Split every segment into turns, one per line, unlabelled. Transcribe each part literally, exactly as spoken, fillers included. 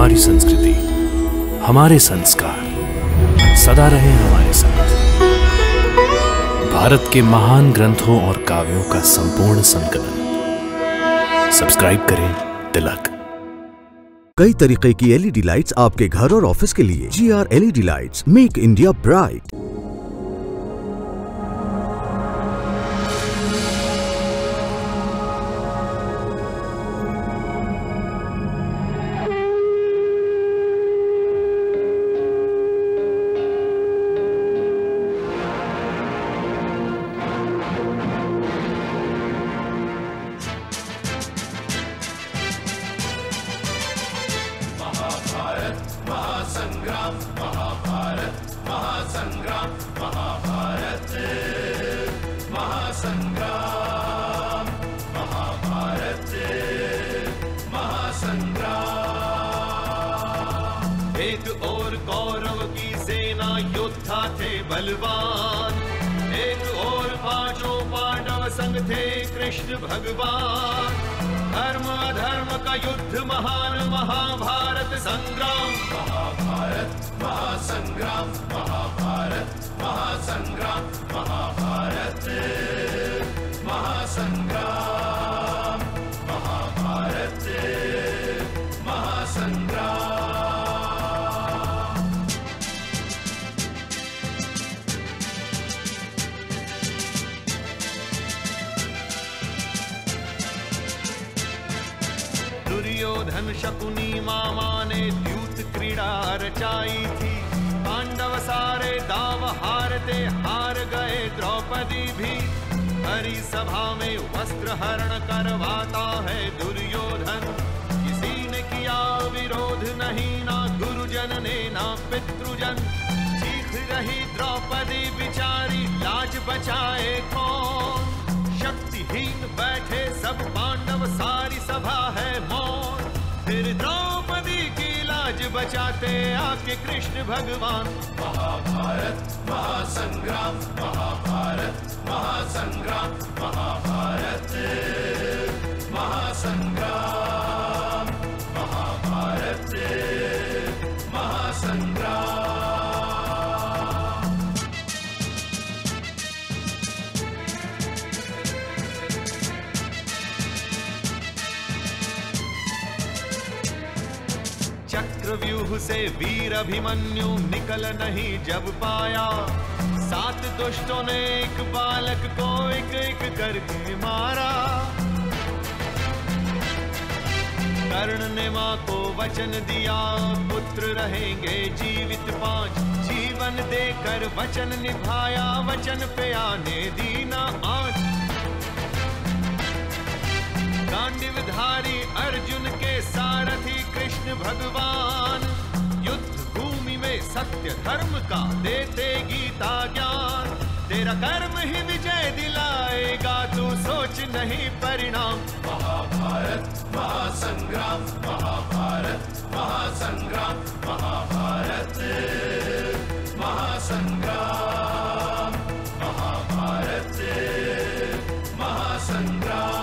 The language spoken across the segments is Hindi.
हमारी संस्कृति, हमारे संस्कार सदा रहे हमारे साथ। भारत के महान ग्रंथों और काव्यों का संपूर्ण संकलन। सब्सक्राइब करें तिलक।
कई तरीके की एलईडी लाइट्स आपके घर और ऑफिस के लिए। G R LED lights, make India bright.
महासंग्राम महाभारत महासंग्राम महाभारत महासंग्राम महाभारत महासंग्राम। एक और कौरव की सेना योद्धा थे बलवान, एक और पांचों पांडव संग थे कृष्ण भगवान। धर्म अधर्म का युद्ध महान महाभारत संग्राम। महाभारत महासंग्राम महाभारत महासंग्राम महाभारत महासंग्राम महाभारत महासंग्राम। दुर्योधन शकुनी मामा ने द्यूत क्रीड़ा रचाई थी, पांडव सारे दाव हारते हार गए द्रौपदी भी। हरी सभा में वस्त्र हरण करवाता है दुर्योधन, किसी ने किया विरोध नहीं, ना गुरुजन ने ना पितृजन। चीख रही द्रौपदी बिचारी, लाज बचाए कौन। शक्तिहीन बैठे सब पांडव, सारी सभा है मौन। फिर द्रौपदी की लाज बचाते आके कृष्ण भगवान। महाभारत महासंग्राम महाभारत महासंग्राम महाभारत महासंग्राम महाभारत महासंग्राम। चक्रव्यूह से वीर अभिमन्यु निकल नहीं जब पाया, सात दुष्टों ने एक बालक को एक एक करके मारा। कर्ण ने मां को वचन दिया, पुत्र रहेंगे जीवित पांच। जीवन देकर वचन निभाया, वचन पे आने दी ना आंच। गांडीवधारी अर्जुन के सारथी कृष्ण भगवान, युद्ध भूमि में सत्य धर्म का देते गीता ज्ञान। तेरा कर्म ही विजय दिलाएगा, तू सोच नहीं परिणाम। महाभारत महासंग्राम महाभारत महासंग्राम महाभारत महासंग्राम महाभारत महासंग्राम।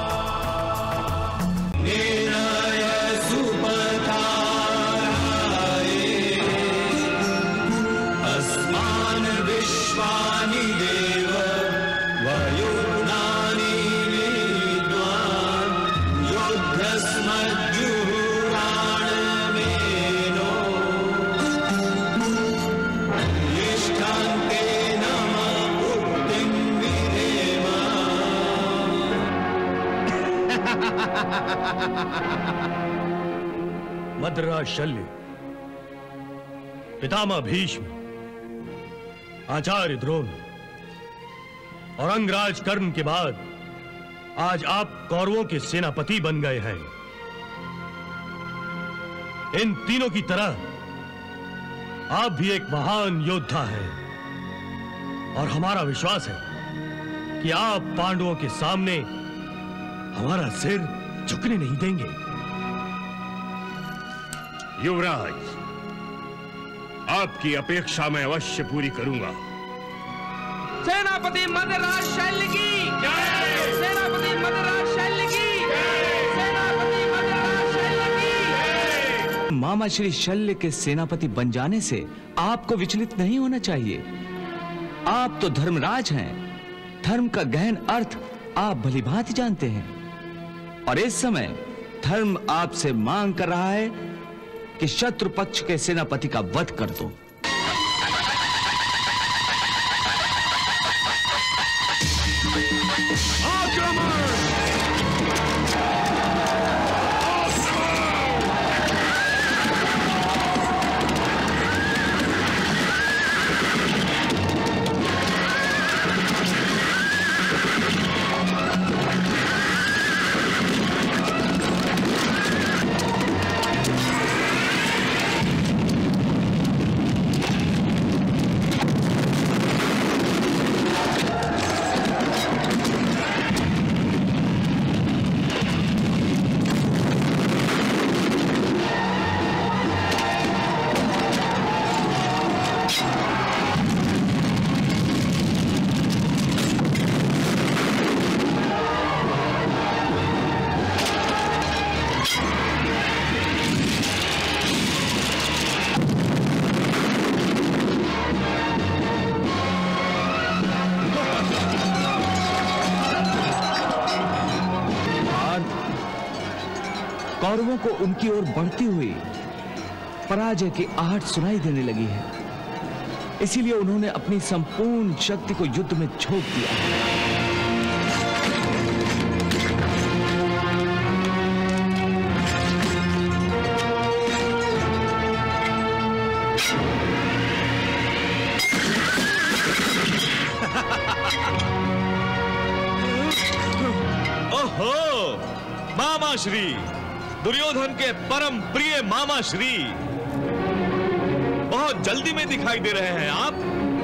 मद्राज शल्य, पितामह भीष्म, आचार्य द्रोण और अंगराज कर्ण के बाद आज आप कौरवों के सेनापति बन गए हैं। इन तीनों की तरह आप भी एक महान योद्धा हैं और हमारा विश्वास है कि आप पांडवों के सामने हमारा सिर झुकने नहीं देंगे।
युवराज, आपकी अपेक्षा मैं अवश्य पूरी करूंगा।
सेनापति मद्राज शल्य की जय। सेनापति मद्राज शल्य की जय। सेनापति मद्राज शल्य की जय।
मामा श्री शल्य के सेनापति बन जाने से आपको विचलित नहीं होना चाहिए। आप तो धर्मराज हैं। धर्म का गहन अर्थ आप भलीभांति जानते हैं। और इस समय धर्म आपसे मांग कर रहा है कि शत्रु पक्ष के सेनापति का वध कर दो। कौरवों को उनकी ओर बढ़ती हुई पराजय की आहट सुनाई देने लगी है। इसीलिए उन्होंने अपनी संपूर्ण शक्ति को युद्ध में झोंक दिया।
ओहो, मामा श्री, दुर्योधन के परम प्रिय मामा श्री, बहुत जल्दी में दिखाई दे रहे हैं आप।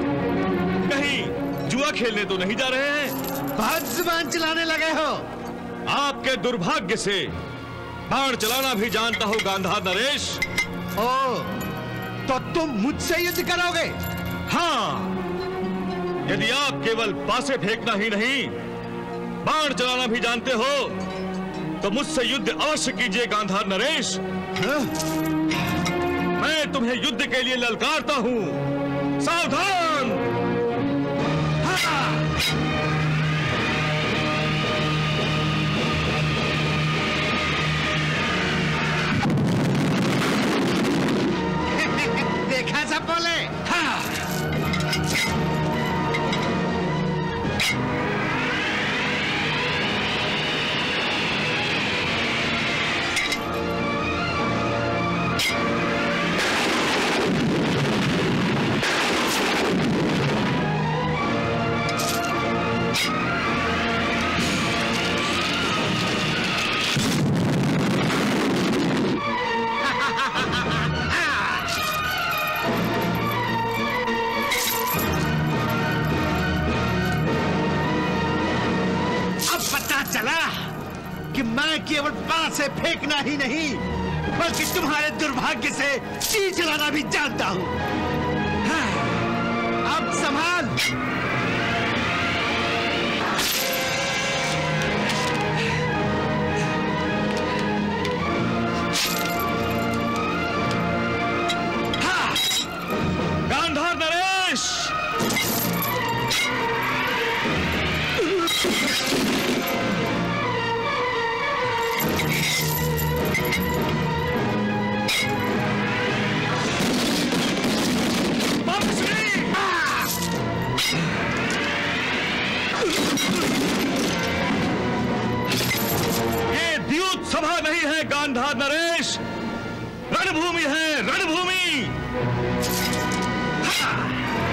कहीं जुआ खेलने तो नहीं जा रहे हैं?
बहुत जुबान चलाने लगे हो।
आपके दुर्भाग्य से बाण चलाना भी जानता हो गांधार नरेश।
ओ, तो तुम मुझसे युद्ध करोगे?
हाँ, यदि आप केवल पासे फेंकना ही नहीं, बाण चलाना भी जानते हो तो मुझसे युद्ध अवश्य कीजिए गांधार नरेश।
हाँ?
मैं तुम्हें युद्ध के लिए ललकारता हूं, सावधान।
हाँ। देखा सब बोले। हाँ। मैं केवल बाण से फेंकना ही नहीं, बल्कि तुम्हारे दुर्भाग्य से तीर चलाना भी जानता हूं। हाँ, अब संभाल।
हाँ, गांधार नरेश, ये द्यूत सभा नहीं है गांधार नरेश, रणभूमि है, रणभूमि। हाँ।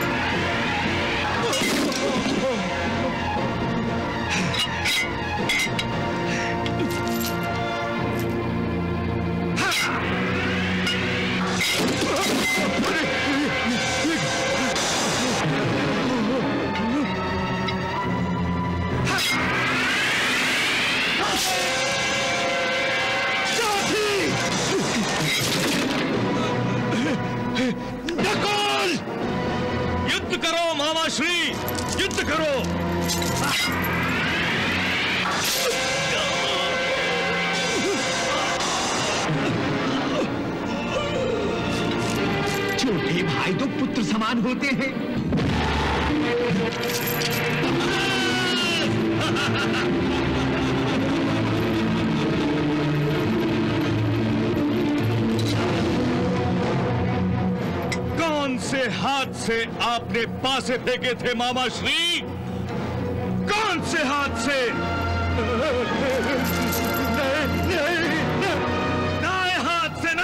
नकुल, युद्ध करो मामा श्री, युद्ध करो।
छोटे भाई तो पुत्र समान होते हैं।
कौन से हाथ से आपने पासे फेंके थे मामा श्री? कौन से हाथ से? दाएं हाथ से ना?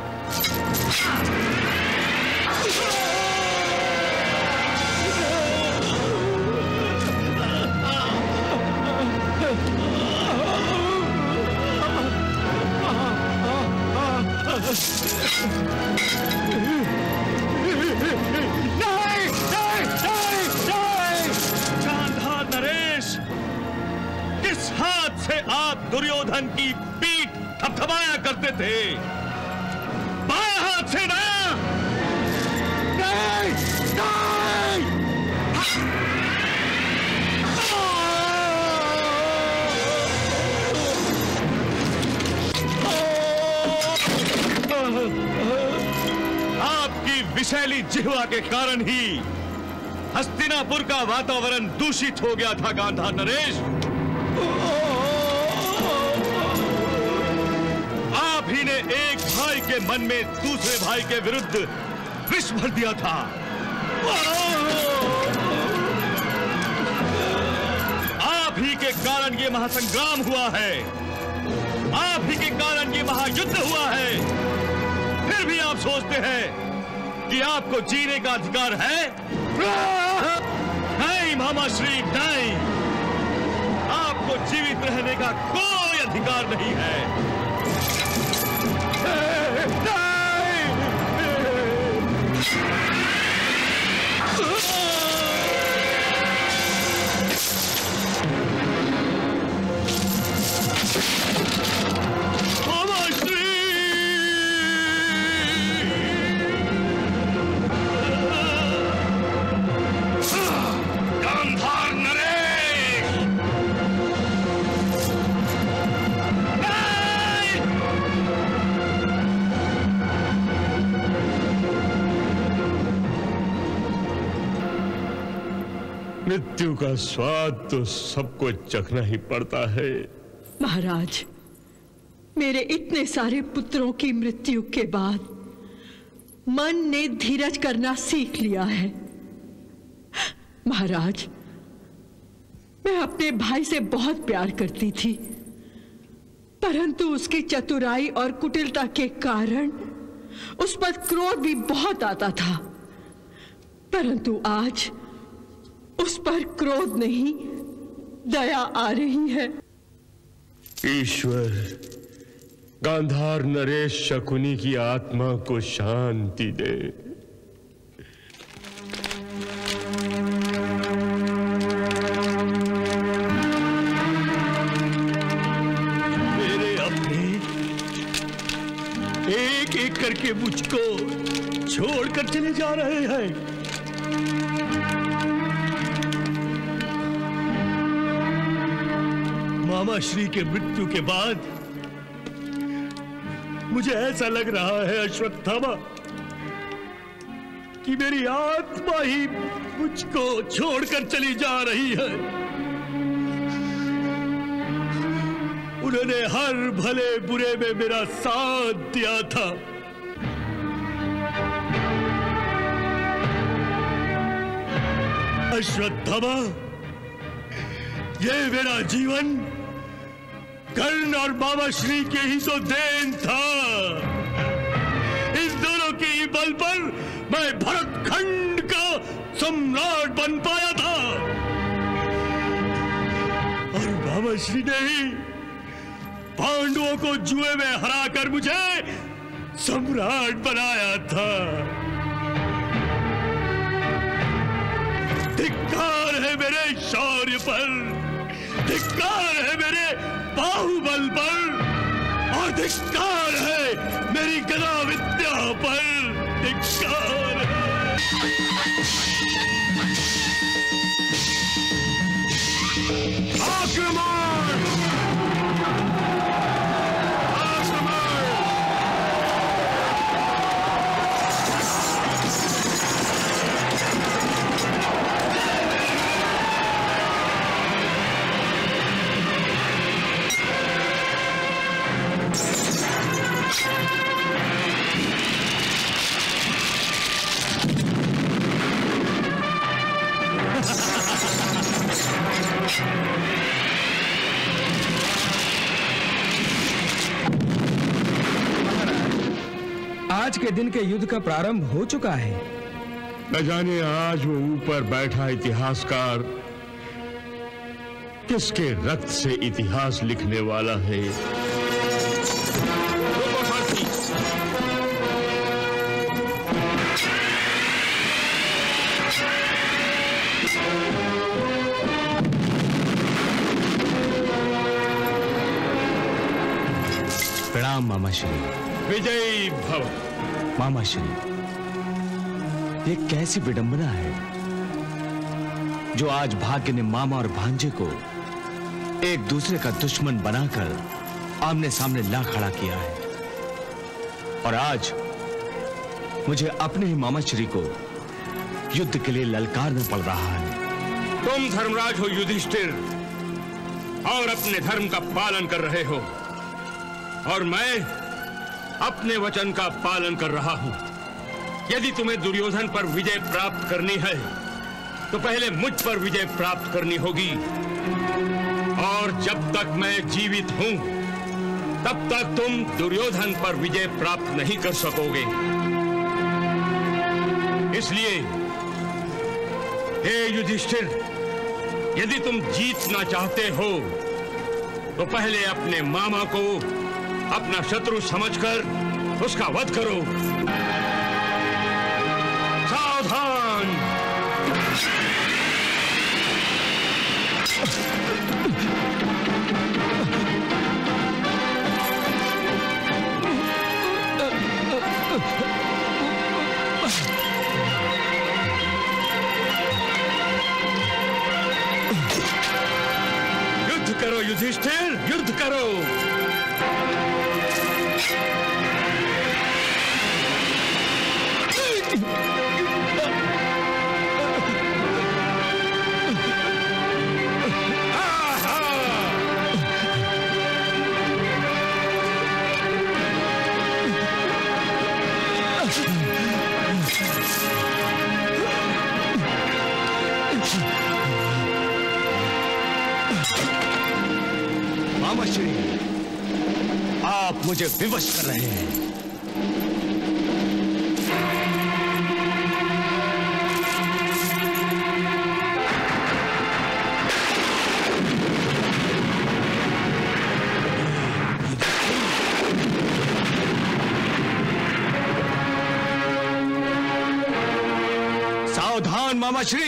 नहीं, नहीं, नहीं, नहीं।
गांधार नरेश, किस हाथ से आप दुर्योधन की पीठ थपथपाया करते थे? बाएं हाथ से ना?
नहीं, नहीं।
आपकी विषैली जिह्वा के कारण ही हस्तिनापुर का वातावरण दूषित हो गया था गांधार नरेश। आप ही ने एक भाई के मन में दूसरे भाई के विरुद्ध विष भर दिया था। आप ही के कारण ये महासंग्राम हुआ है, आप ही के कारण ये महायुद्ध हुआ है। फिर भी आप सोचते हैं कि आपको जीने का अधिकार है? नहीं मामा श्री, नहीं, आपको जीवित रहने का कोई अधिकार नहीं है। मृत्यु का स्वाद तो सबको चखना ही पड़ता है।
महाराज, मेरे इतने सारे पुत्रों की मृत्यु के बाद मन ने धीरज करना सीख लिया है। महाराज, मैं अपने भाई से बहुत प्यार करती थी, परंतु उसकी चतुराई और कुटिलता के कारण उस पर क्रोध भी बहुत आता था। परंतु आज उस पर क्रोध नहीं, दया आ रही है।
ईश्वर गांधार नरेश शकुनी की आत्मा को शांति दे।
मेरे अपने एक एक करके मुझको छोड़कर चले जा रहे हैं। मामा श्री के मृत्यु के बाद मुझे ऐसा लग रहा है अश्वत्थामा कि मेरी आत्मा ही मुझको छोड़कर चली जा रही है। उन्होंने हर भले बुरे में मेरा साथ दिया था। अश्वत्थामा, ये मेरा जीवन कर्ण और मामा श्री के ही तो देन था। इन दोनों के ही बल पर मैं भरतखंड का सम्राट बन पाया था और मामा श्री ने ही पांडवों को जुए में हराकर मुझे सम्राट बनाया था। धिक्कार है मेरे शौर्य पर, धिक्कार है मेरे बाहुबल पर और धिक्कार है मेरी गदा विद्या पर। धिक्कार है। आक्रमण! आक्रमण!
आज के दिन के युद्ध का प्रारंभ हो चुका है।
न जाने आज वो ऊपर बैठा इतिहासकार किसके रक्त से इतिहास लिखने वाला है।
प्रणाम मामा श्री।
विजयी भव।
मामा श्री, ये कैसी विडंबना है जो आज भाग्य ने मामा और भांजे को एक दूसरे का दुश्मन बनाकर आमने सामने ला खड़ा किया है, और आज मुझे अपने ही मामा श्री को युद्ध के लिए ललकारना पड़ रहा है।
तुम धर्मराज हो युधिष्ठिर, और अपने धर्म का पालन कर रहे हो, और मैं अपने वचन का पालन कर रहा हूं। यदि तुम्हें दुर्योधन पर विजय प्राप्त करनी है तो पहले मुझ पर विजय प्राप्त करनी होगी, और जब तक मैं जीवित हूं तब तक तुम दुर्योधन पर विजय प्राप्त नहीं कर सकोगे। इसलिए हे युधिष्ठिर, यदि तुम जीतना चाहते हो तो पहले अपने मामा को अपना शत्रु समझकर उसका वध करो। सावधान! युद्ध करो युधिष्ठिर, युद्ध करो।
मामा श्री, आप मुझे विवश कर रहे हैं। सावधान मामा श्री।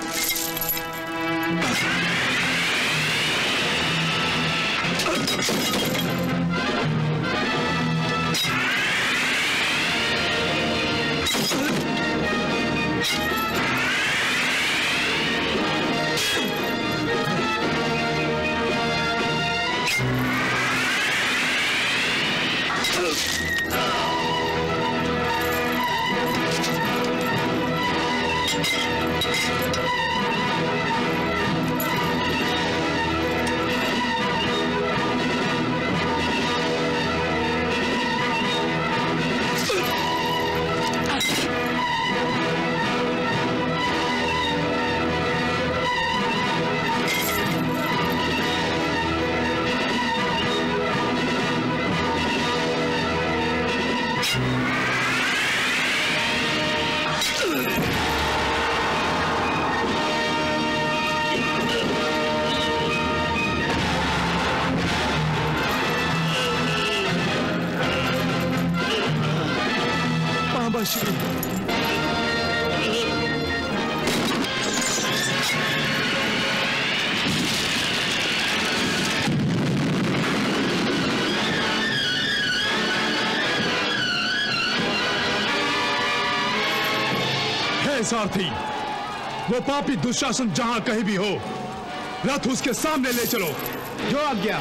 सारथी, वो पापी दुशासन जहां कहीं भी हो, रथ उसके सामने ले चलो।
जो आज्ञा।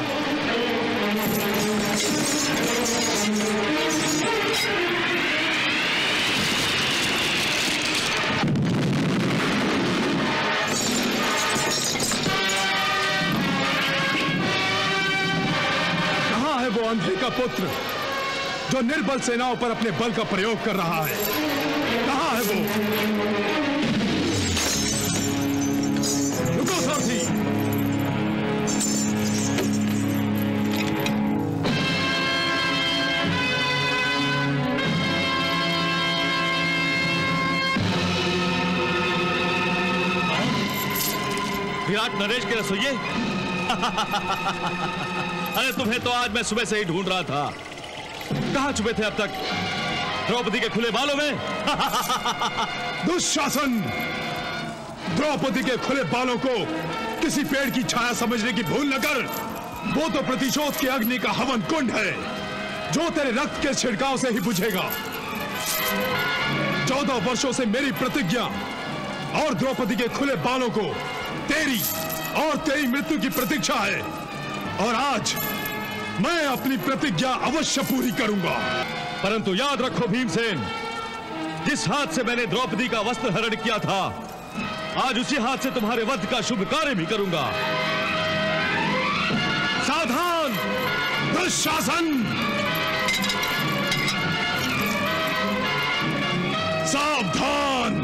कहां है वो अंधे का पुत्र जो निर्बल सेनाओं पर अपने बल का प्रयोग कर रहा है? कहां है वो? रुको सारथी।
विराट नरेश के रसोइये? अरे तुम्हें तो आज मैं सुबह से ही ढूंढ रहा था। कहां छुपे थे अब तक? द्रौपदी के खुले बालों में?
दुशासन! द्रौपदी के खुले बालों को किसी पेड़ की छाया समझने की भूल न कर। वो तो प्रतिशोध के अग्नि का हवन कुंड है, जो तेरे रक्त के छिड़काव से ही बुझेगा। चौदह वर्षों से मेरी प्रतिज्ञा और द्रौपदी के खुले बालों को तेरी और तेरी मृत्यु की प्रतीक्षा है, और आज मैं अपनी प्रतिज्ञा अवश्य पूरी करूंगा।
परंतु याद रखो भीमसेन, जिस हाथ से मैंने द्रौपदी का वस्त्र हरण किया था, आज उसी हाथ से तुम्हारे वध का शुभ कार्य भी करूंगा।
सावधान दुशासन! सावधान!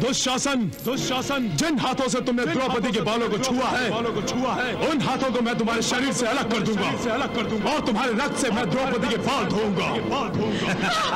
दुशासन दुशासन जिन हाथों से तुमने द्रौपदी के बालों को छुआ है बालों को छुआ है उन हाथों को मैं तुम्हारे शरीर से अलग कर दूंगा से अलग कर दूंगा और तुम्हारे रक्त से मैं द्रौपदी के बाल धोऊंगा बाल धोऊंगा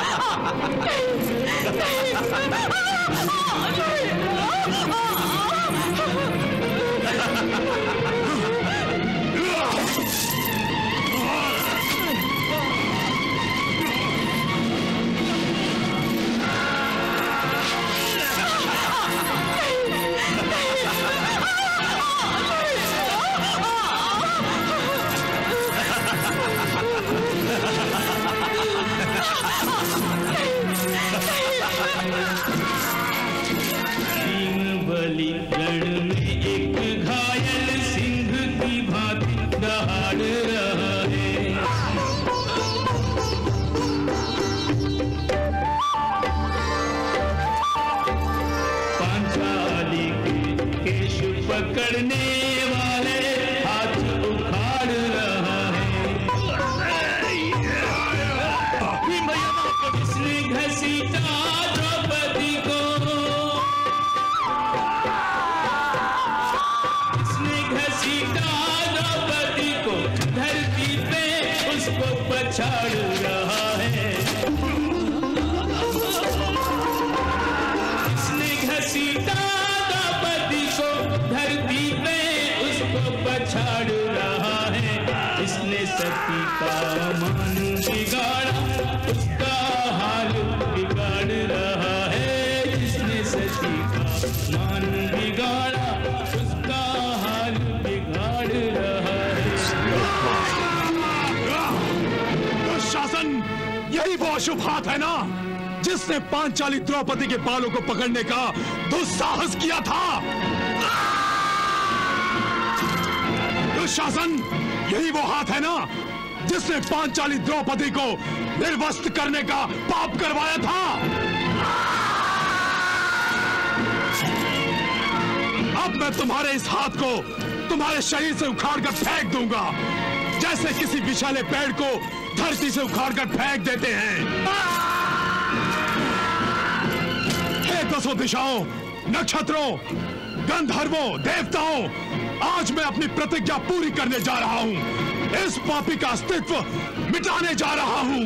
पकड़ने वाले हाथ उखाड़ रहा है। इसने घसीटा द्रौपदी को, इसने घसीटा द्रौपदी को, धरती पे उसको पछाड़ रहा है। इसने घसीटा धरती पे उसको पछाड़ रहा है। इसने सती का मन बिगाड़ा, उसका हाल बिगाड़ रहा है। इसने सती का मन बिगाड़ा, उसका हाल बिगाड़ रहा है।
शासन, यही वो अशुभ हाथ है ना जिसने पांचाली द्रौपदी के बालों को पकड़ने का दुस्साहस किया था। शासन, यही वो हाथ है ना जिसने पांचाली द्रौपदी को निर्वस्त्र करने का पाप करवाया था। अब मैं तुम्हारे इस हाथ को तुम्हारे शरीर से उखाड़कर फेंक दूंगा, जैसे किसी विशाले पेड़ को धरती से उखाड़कर फेंक देते हैं। हे दसों दिशाओं, नक्षत्रों, गंधर्वों, देवताओं, आज मैं अपनी प्रतिज्ञा पूरी करने जा रहा हूं। इस पापी का अस्तित्व मिटाने जा रहा हूं।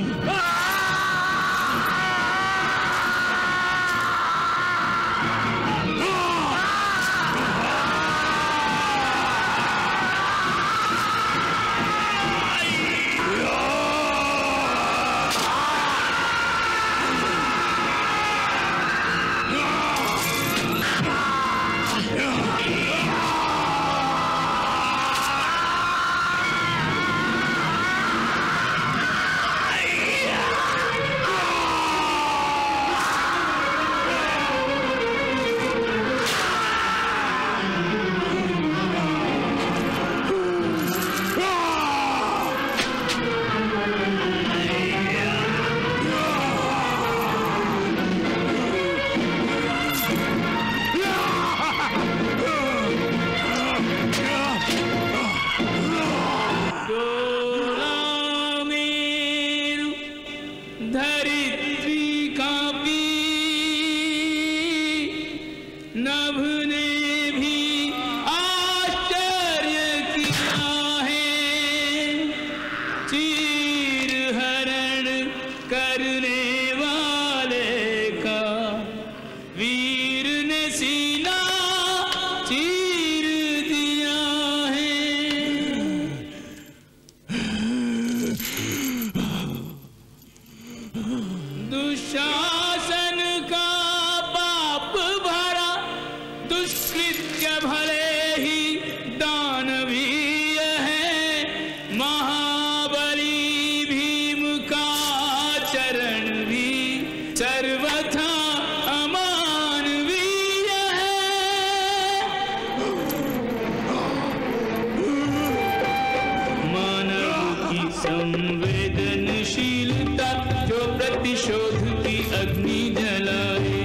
संवेदनशीलता जो प्रतिशोध की अग्नि जलाए।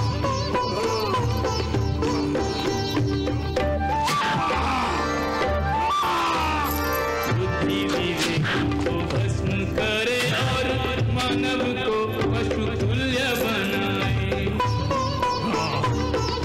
बुद्धि विवेक को भस्म करे और मानव को पशु तुल्य बनाए।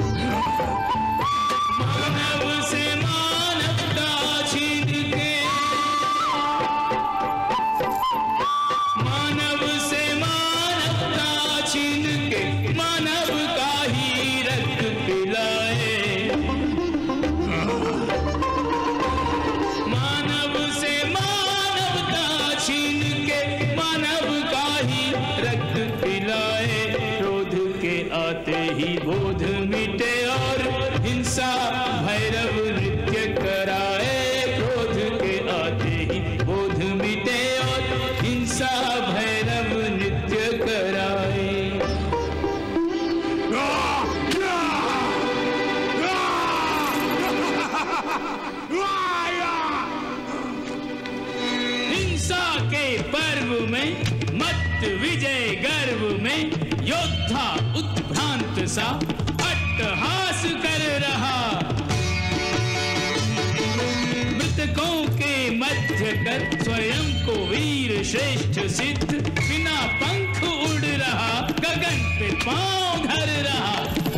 में, मत विजय गर्व में योद्धा उत्भ्रांत सा अट्टहास कर रहा। मृतकों के मध्य कर स्वयं को वीर श्रेष्ठ सिद्ध, बिना पंख उड़ रहा, गगन पे पांव धर रहा।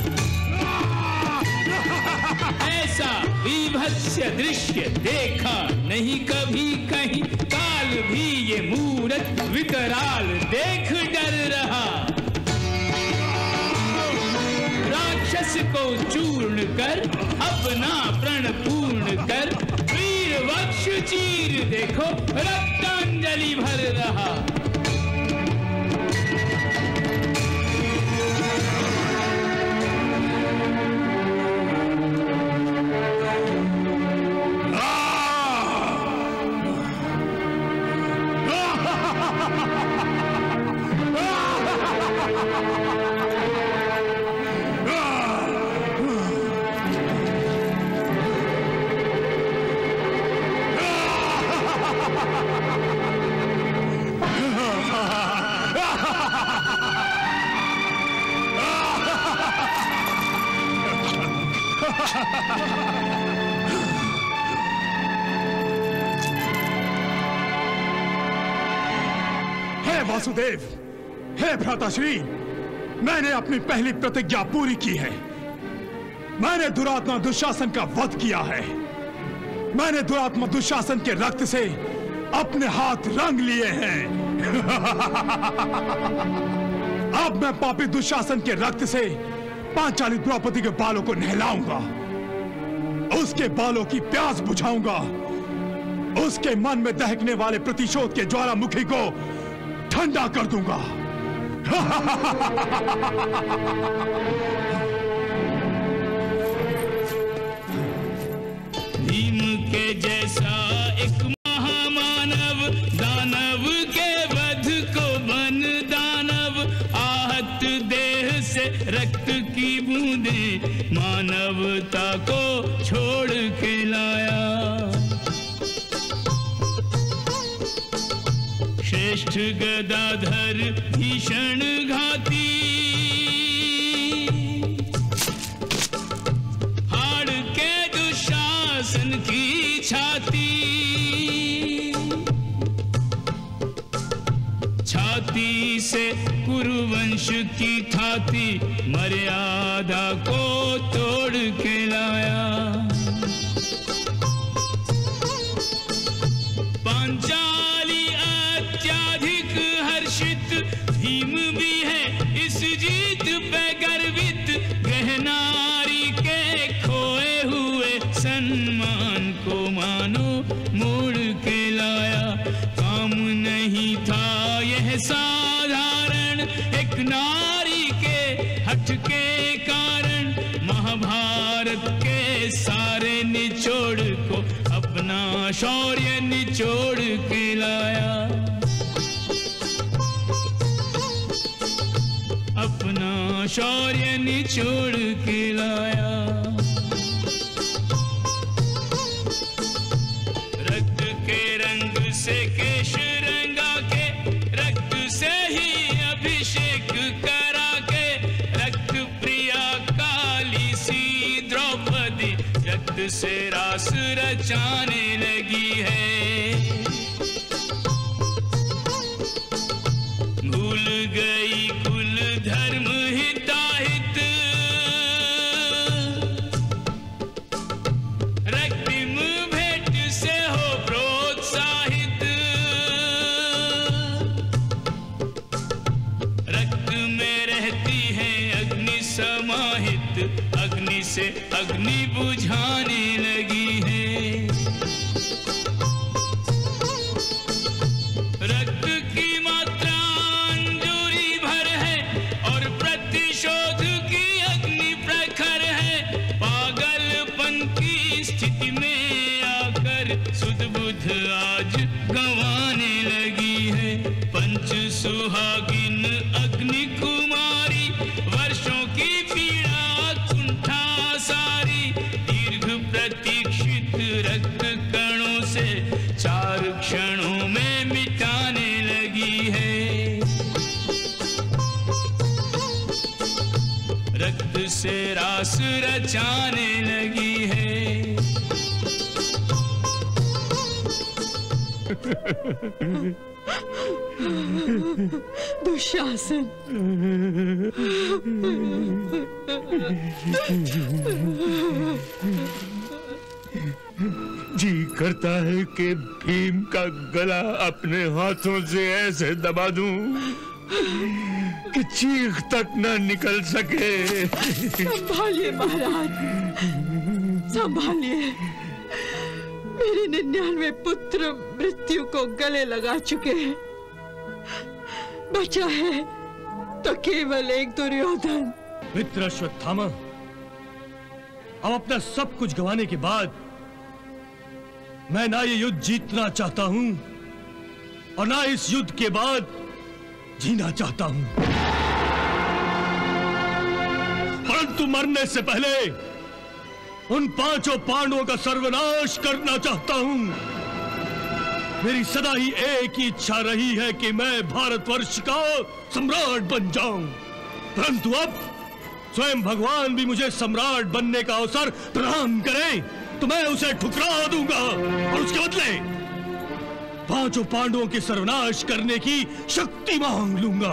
ऐसा विभत्स्य दृश्य देखा नहीं कभी कहीं, काल भी ये मूरत विकराल देख डर रहा। राक्षस को चूर्ण कर अपना प्रण पूर्ण कर, वीर वक्ष चीर देखो रक्तांजलि भर रहा।
हे वासुदेव, हे भ्राताश्री, मैंने अपनी पहली प्रतिज्ञा पूरी की है। मैंने दुरात्मा दुशासन का वध किया है। मैंने दुरात्मा दुशासन के रक्त से अपने हाथ रंग लिए हैं। अब मैं पापी दुशासन के रक्त से पांचाली द्रौपदी के बालों को नहलाऊंगा, उसके बालों की प्यास बुझाऊंगा, उसके मन में दहकने वाले प्रतिशोध के ज्वालामुखी को ठंडा कर दूंगा।
भीम के जैसा एक महामानव, दानव के वध को बन दानव, आहत देह से रक्त की बूंदें मानवता को छोड़ के लाया। श्रेष्ठ गदाधर भीषण घाती, हाड़ के दुशासन की छाती, छाती से कुरुवंश की थाती मर्यादा को तोड़ के लाया। पांचाली अत्याधिक हर्षित, भीम भी है इस जीत पे गर्वित, गहनारी के खोए हुए सम्मान को मानो मोड़ के लाया। काम नहीं था यह साधारण, एक नारी के हठ के कारण महाभारत के सारे निचोड़ को अपना शौर्य निचोड़ के लाया। अपना शौर्य निचोड़ के लाया। रक्त के रंग से केश रंगा के, रक्त से ही अभिषेक करा के, रक्त प्रिया काली सी द्रौपदी रक्त से रास रचाने लगी है। भूल गई कुल धर्म हिताहित, रक्तिम भेंट से हो प्रोत्साहित। रक्त में रहती है अग्नि समाहित, अग्नि से अग्नि बुझाने लगी है। रक्त की मात्रा अंजूरी भर है और प्रतिशोध की अग्नि प्रखर है। पागलपन की स्थिति में आकर सुध बुध आज गंवाने लगी है। पंच सुहागिन अग्नि कुमारी, वर्षों की पीड़ा कुंठा सारी, दीर्घ प्रतीक्षित रक्त कणों से चार क्षणों में मिटाने लगी से रास रचाने लगी है।
दुशासन,
जी करता है कि भीम का गला अपने हाथों से ऐसे दबा दूं कि चीख तक न निकल सके।
संभालिए महाराज, संभालिए। मेरे निन्यानवे पुत्र मृत्यु को गले लगा चुके हैं, बचा है तो केवल एक दुर्योधन।
मित्र अश्वत्थामा, अब अपना सब कुछ गंवाने के बाद मैं ना ये युद्ध जीतना चाहता हूं और ना इस युद्ध के बाद जीना चाहता हूं, परंतु मरने से पहले उन पांचों पांडवों का सर्वनाश करना चाहता हूं। मेरी सदा ही एक ही इच्छा रही है कि मैं भारतवर्ष का सम्राट बन जाऊं, परंतु अब स्वयं भगवान भी मुझे सम्राट बनने का अवसर प्रदान करें तो मैं उसे ठुकरा दूंगा और उसके बदले पांचों पांडवों के सर्वनाश करने की शक्ति मांग लूंगा।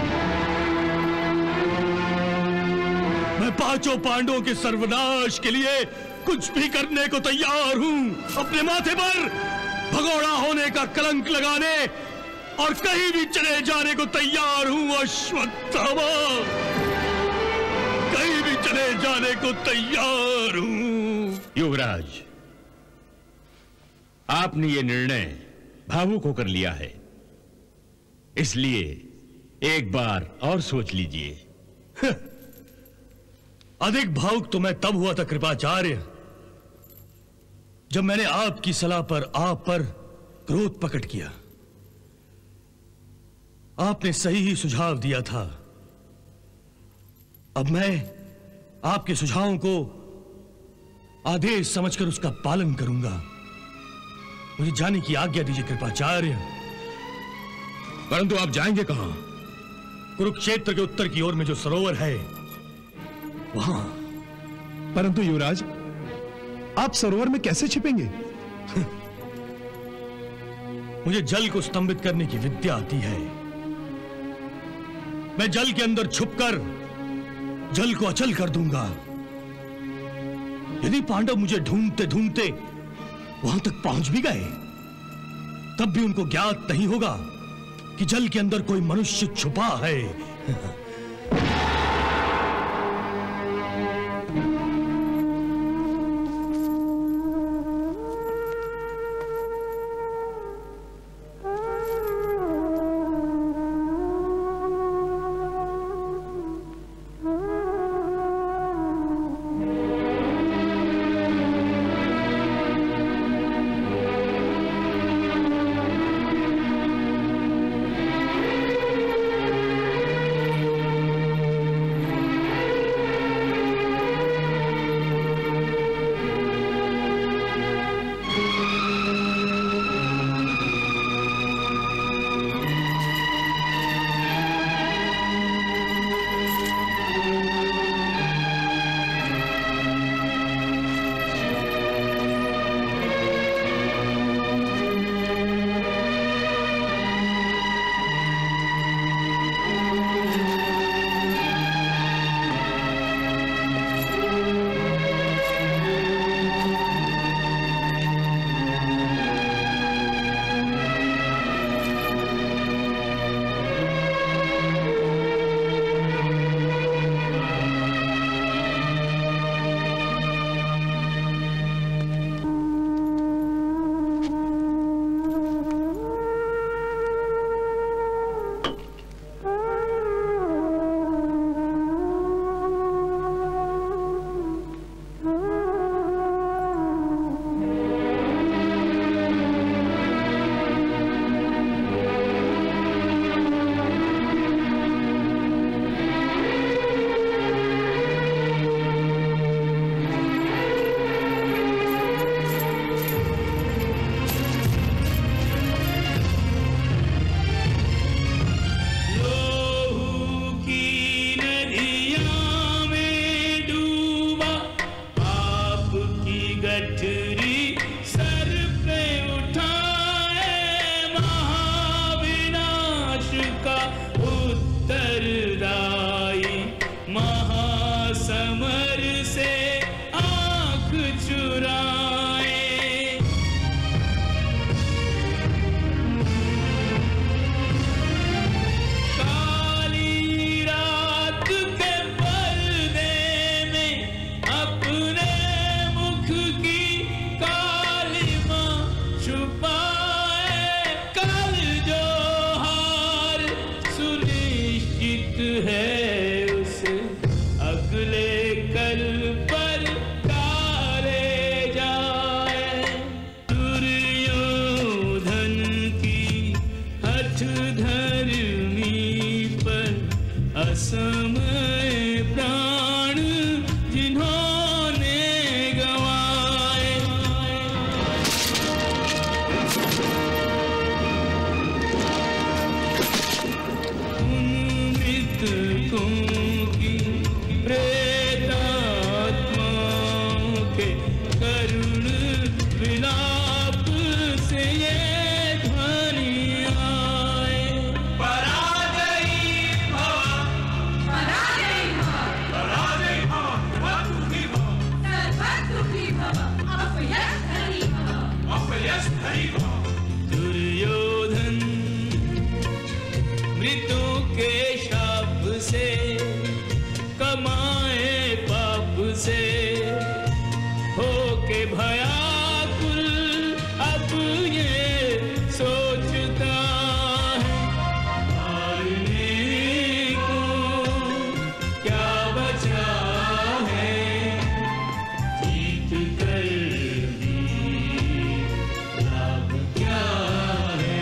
मैं पांचों पांडवों के सर्वनाश के लिए कुछ भी करने को तैयार हूं। अपने माथे पर भगोड़ा होने का कलंक लगाने और कहीं भी चले जाने को तैयार हूं अश्वत्थामा, कहीं भी चले जाने को तैयार हूं।
युवराज, आपने ये निर्णय भावुक होकर लिया है, इसलिए एक बार और सोच लीजिए।
अधिक भावुक तो मैं तब हुआ था कृपाचार्य, जब मैंने आपकी सलाह पर आप पर क्रोध प्रकट किया। आपने सही ही सुझाव दिया था। अब मैं आपके सुझावों को आदेश समझकर उसका पालन करूंगा। मुझे जाने की आज्ञा दीजिए कृपाचार्य।
परंतु आप जाएंगे कहां?
कुरुक्षेत्र के उत्तर की ओर में जो सरोवर है वहां।
परंतु युवराज, आप सरोवर में कैसे छिपेंगे?
मुझे जल को स्तंभित करने की विद्या आती है। मैं जल के अंदर छुपकर जल को अचल कर दूंगा। यदि पांडव मुझे ढूंढते ढूंढते वहां तक पहुंच भी गए, तब भी उनको ज्ञात नहीं होगा कि जल के अंदर कोई मनुष्य छुपा है।
हठ धर्मी पर असमय प्राण जिन्होंने गंवाए। उन मृतकों की प्रेतात्माओं के करुण विलाप से ये ध्वनि आए। पराजयी भव, पराजयी भव, पराजयी भव, सर्वदुखी भव, सर्वदुखी भव, अपयशधरी भव, अपयशधरी भव। दुर्योधन मृतों के शाप से कमाए पाप से होके भयाकुल अब ये सोचता है, हारने को क्या बचा है, जीत कर भी लाभ क्या है।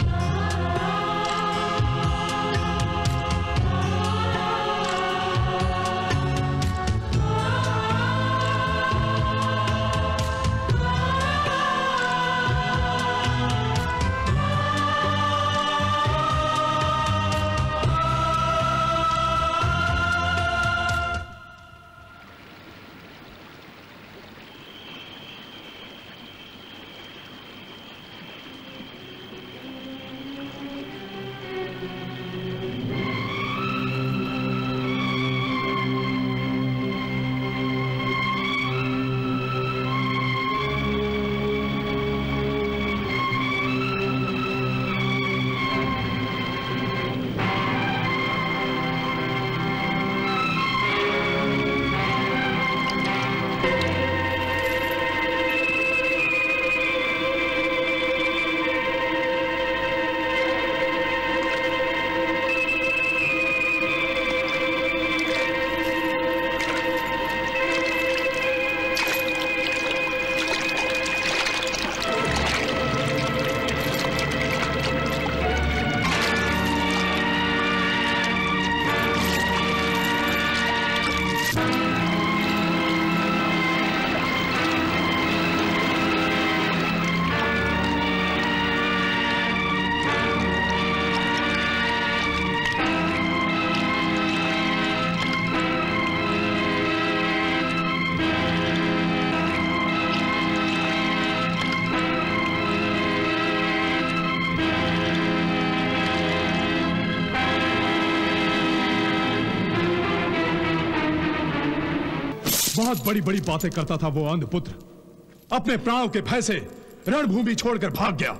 बहुत बड़ी बड़ी बातें करता था वो अंधपुत्र, अपने प्राणों के भय से रणभूमि छोड़कर भाग गया।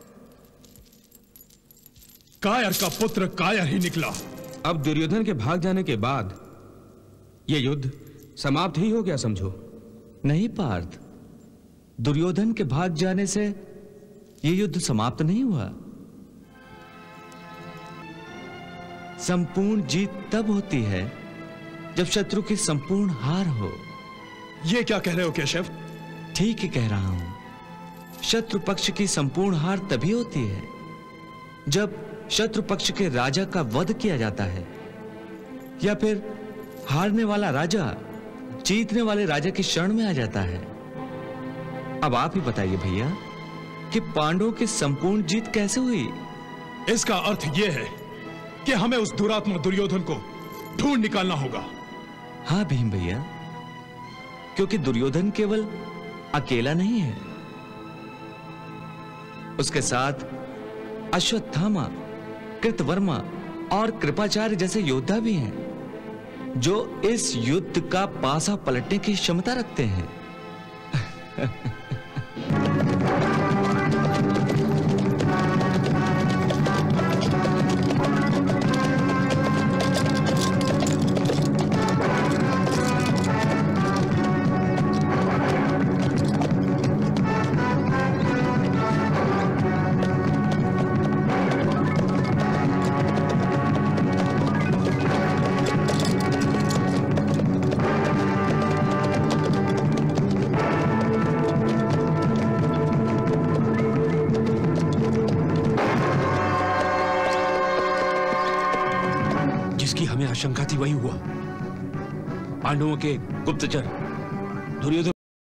कायर का पुत्र कायर ही निकला।
अब दुर्योधन के भाग जाने के बाद यह युद्ध समाप्त ही हो गया समझो।
नहीं पार्थ, दुर्योधन के भाग जाने से यह युद्ध समाप्त नहीं हुआ। संपूर्ण जीत तब होती है जब शत्रु की संपूर्ण हार हो।
यह क्या कह रहे हो केशव?
ठीक ही कह रहा हूं। शत्रु पक्ष की संपूर्ण हार तभी होती है जब शत्रु पक्ष के राजा का वध किया जाता है, या फिर हारने वाला राजा जीतने वाले राजा की शरण में आ जाता है। अब आप ही बताइए भैया कि पांडवों की संपूर्ण जीत कैसे हुई?
इसका अर्थ यह है कि हमें उस दुरात्मा दुर्योधन को ढूंढ निकालना होगा।
हाँ भीम भैया, क्योंकि दुर्योधन केवल अकेला नहीं है, उसके साथ अश्वत्थामा, कृतवर्मा और कृपाचार्य जैसे योद्धा भी हैं जो इस युद्ध का पासा पलटने की क्षमता रखते हैं।
जिसकी हमें आशंका थी वही हुआ। पांडवों के गुप्तचर दुर्योधन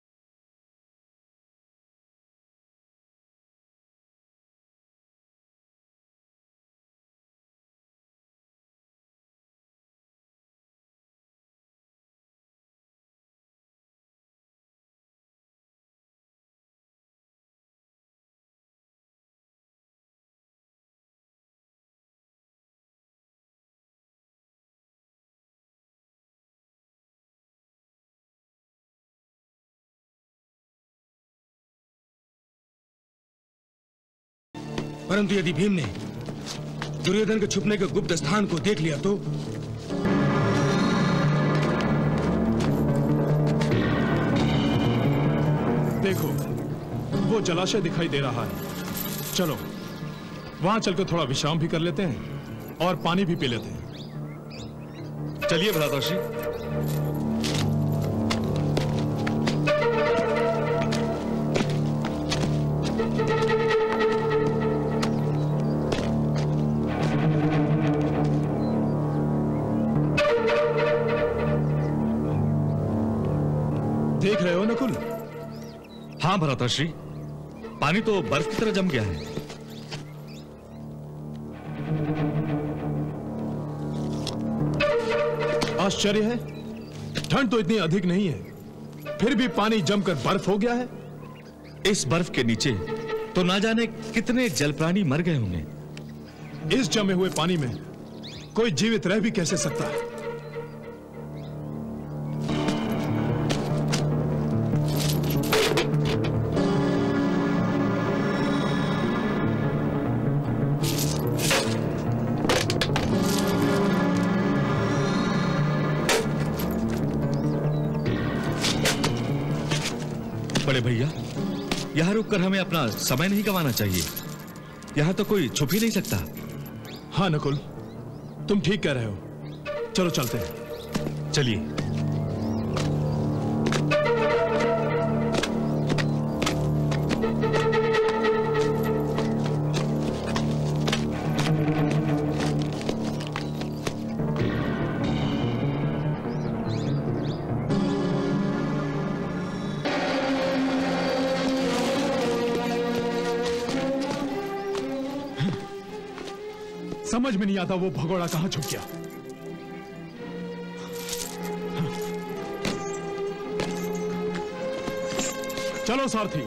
परंतु यदि भीम ने दुर्योधन के छुपने के गुप्त स्थान को देख लिया तो
देखो, वो जलाशय दिखाई दे रहा है। चलो वहां चलकर थोड़ा विश्राम भी कर लेते हैं और पानी भी पी लेते हैं।
चलिए भ्राताश्री।
देख रहे हो नकुल?
हाँ भ्राताश्री, पानी तो बर्फ की तरह जम गया है।
आश्चर्य है, ठंड तो इतनी अधिक नहीं है, फिर भी पानी जमकर बर्फ हो गया है।
इस बर्फ के नीचे तो ना जाने कितने जल प्राणी मर गए होंगे।
इस जमे हुए पानी में कोई जीवित रह भी कैसे सकता है?
बड़े भैया, यहां रुककर हमें अपना समय नहीं गंवाना चाहिए। यहां तो कोई छुप ही नहीं सकता।
हाँ नकुल, तुम ठीक कह रहे हो। चलो चलते हैं।
चलिए।
समझ में नहीं आता वो भगोड़ा कहां छुप गया। चलो सारथी।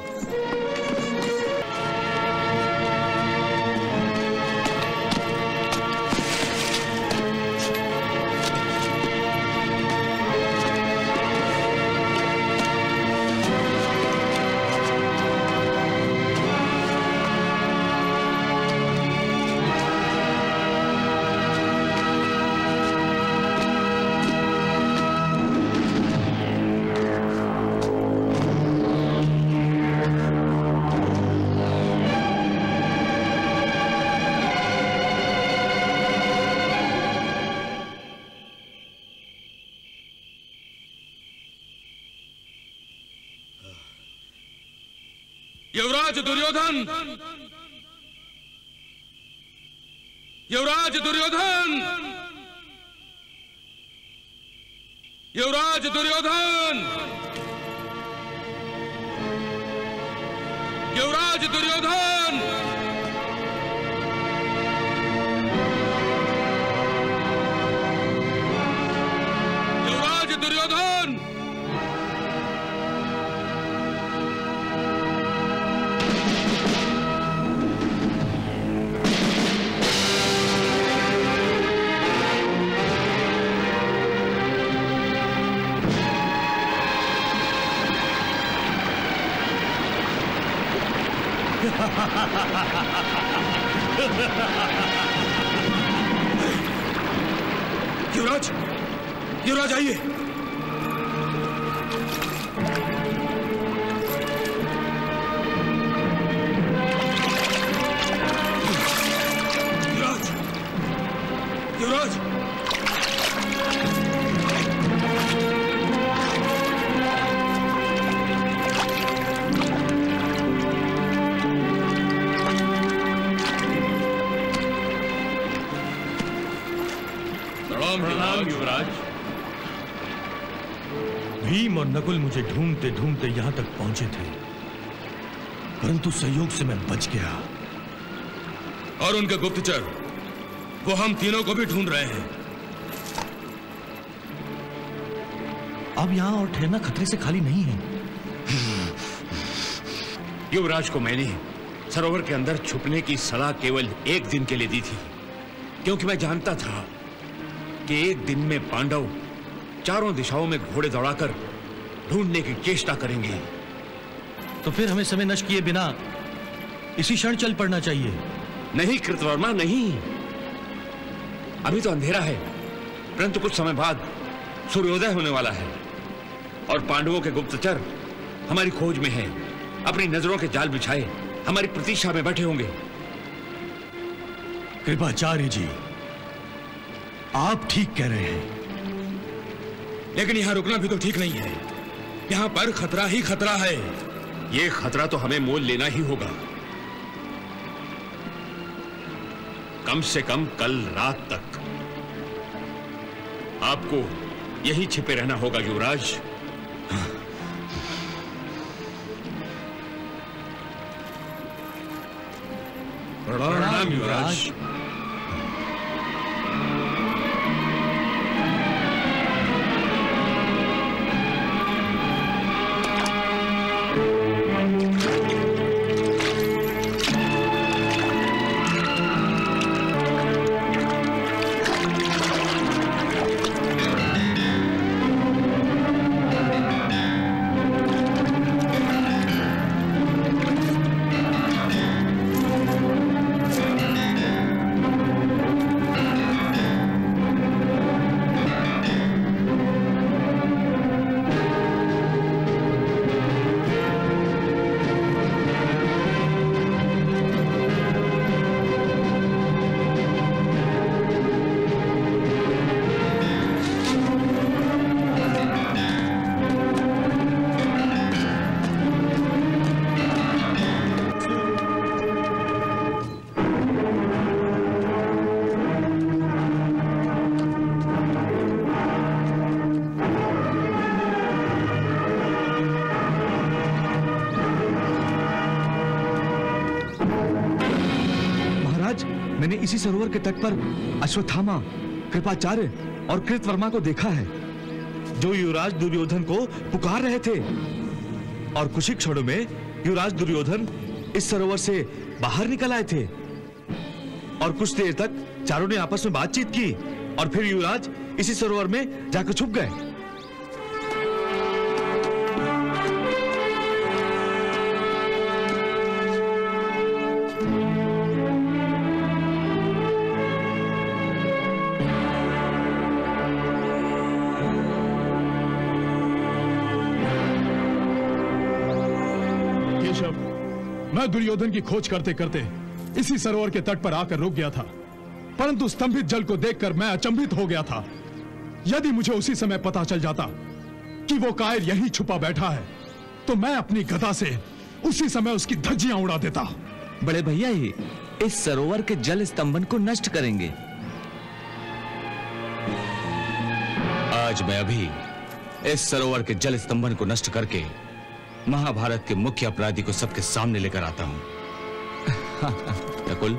युवराज दुर्योधन, युवराज दुर्योधन, युवराज दुर्योधन, युवराज दुर्योधन, युवराज दुर्योधन। युवराज, युवराज आइए। युवराज, युवराज।
प्रणाम युवराज।
भीम और नकुल मुझे ढूंढते ढूंढते यहां तक पहुंचे थे, परंतु संयोग से मैं बच गया।
और उनके गुप्तचर, वो हम तीनों को भी ढूंढ रहे हैं।
अब यहां और ठहरना खतरे से खाली नहीं है।
युवराज को मैंने सरोवर के अंदर छुपने की सलाह केवल एक दिन के लिए दी थी, क्योंकि मैं जानता था कि एक दिन में पांडव चारों दिशाओं में घोड़े दौड़ाकर ढूंढने की चेष्टा करेंगे।
तो फिर हमें समय नष्ट किए बिना इसी क्षण चल पड़ना चाहिए।
नहीं कृतवर्मा, नहीं। अभी तो अंधेरा है, परंतु कुछ समय बाद सूर्योदय होने वाला है और पांडवों के गुप्तचर हमारी खोज में हैं। अपनी नजरों के जाल बिछाए हमारी प्रतीक्षा में बैठे होंगे।
कृपाचार्य जी, आप ठीक कह रहे हैं,
लेकिन यहां रुकना भी तो ठीक नहीं है। यहां पर खतरा ही खतरा है। यह खतरा तो हमें मोल लेना ही होगा। कम से कम कल रात तक आपको यही छिपे रहना होगा युवराज। प्रणाम युवराज।
मैंने इसी सरोवर के तट पर अश्वत्थामा, कृपाचार्य और कृतवर्मा को देखा है, जो युवराज दुर्योधन को पुकार रहे थे। और कुछ ही क्षणों में युवराज दुर्योधन इस सरोवर से बाहर निकल आए थे और कुछ देर तक चारों ने आपस में बातचीत की और फिर युवराज इसी सरोवर में जाकर छुप गए।
मैं दुर्योधन की खोज करते करते इसी सरोवर के तट पर आकर रुक गया था, परंतु स्तंभित जल को देखकर मैं अचंभित हो गया था। यदि मुझे उसी समय पता चल जाता कि वो कायर यहीं छुपा बैठा है, तो मैं अपनी गदा से उसी समय उसकी धज्जियां उड़ा देता।
बड़े भैया ही इस सरोवर के जल स्तंभन को नष्ट करेंगे।
आज मैं अभी इस सरोवर के जल स्तंभन को नष्ट करके महाभारत के मुख्य अपराधी को सबके सामने लेकर आता हूं। नकुल,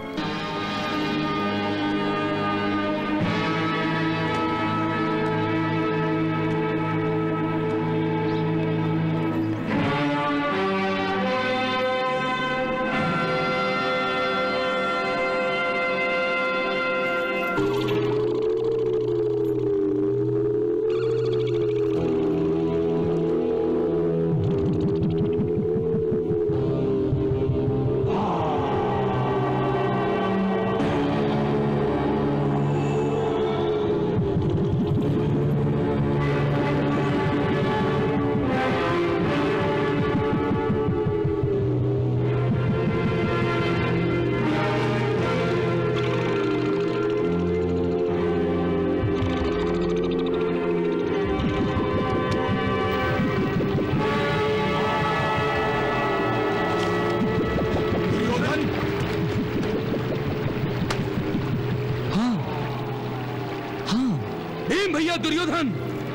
भैया दुर्योधन!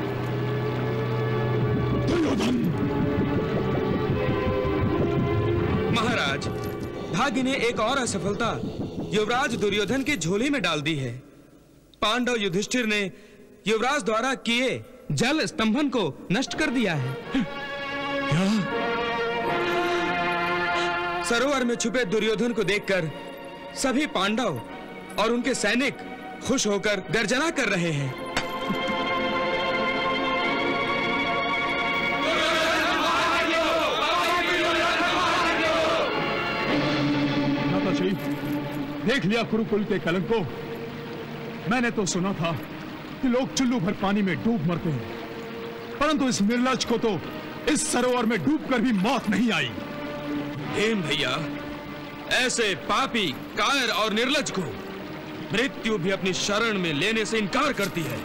दुर्योधन!
महाराज, भाग्य ने एक और असफलता युवराज दुर्योधन की झोली में डाल दी है। पांडव युधिष्ठिर ने युवराज द्वारा किए जल स्तंभन को नष्ट कर दिया है।
क्या?
सरोवर में छुपे दुर्योधन को देखकर सभी पांडव और उनके सैनिक खुश होकर गर्जना कर रहे हैं।
माताश्री, देख लिया कुरुकुल के कलंक को। मैंने तो सुना था कि लोग चुल्लू भर पानी में डूब मरते हैं, परंतु इस निर्लज को तो इस सरोवर में डूबकर भी मौत नहीं आई।
हेम भैया, ऐसे पापी, कायर और निर्लज को मृत्यु भी अपनी शरण में लेने से इनकार करती है।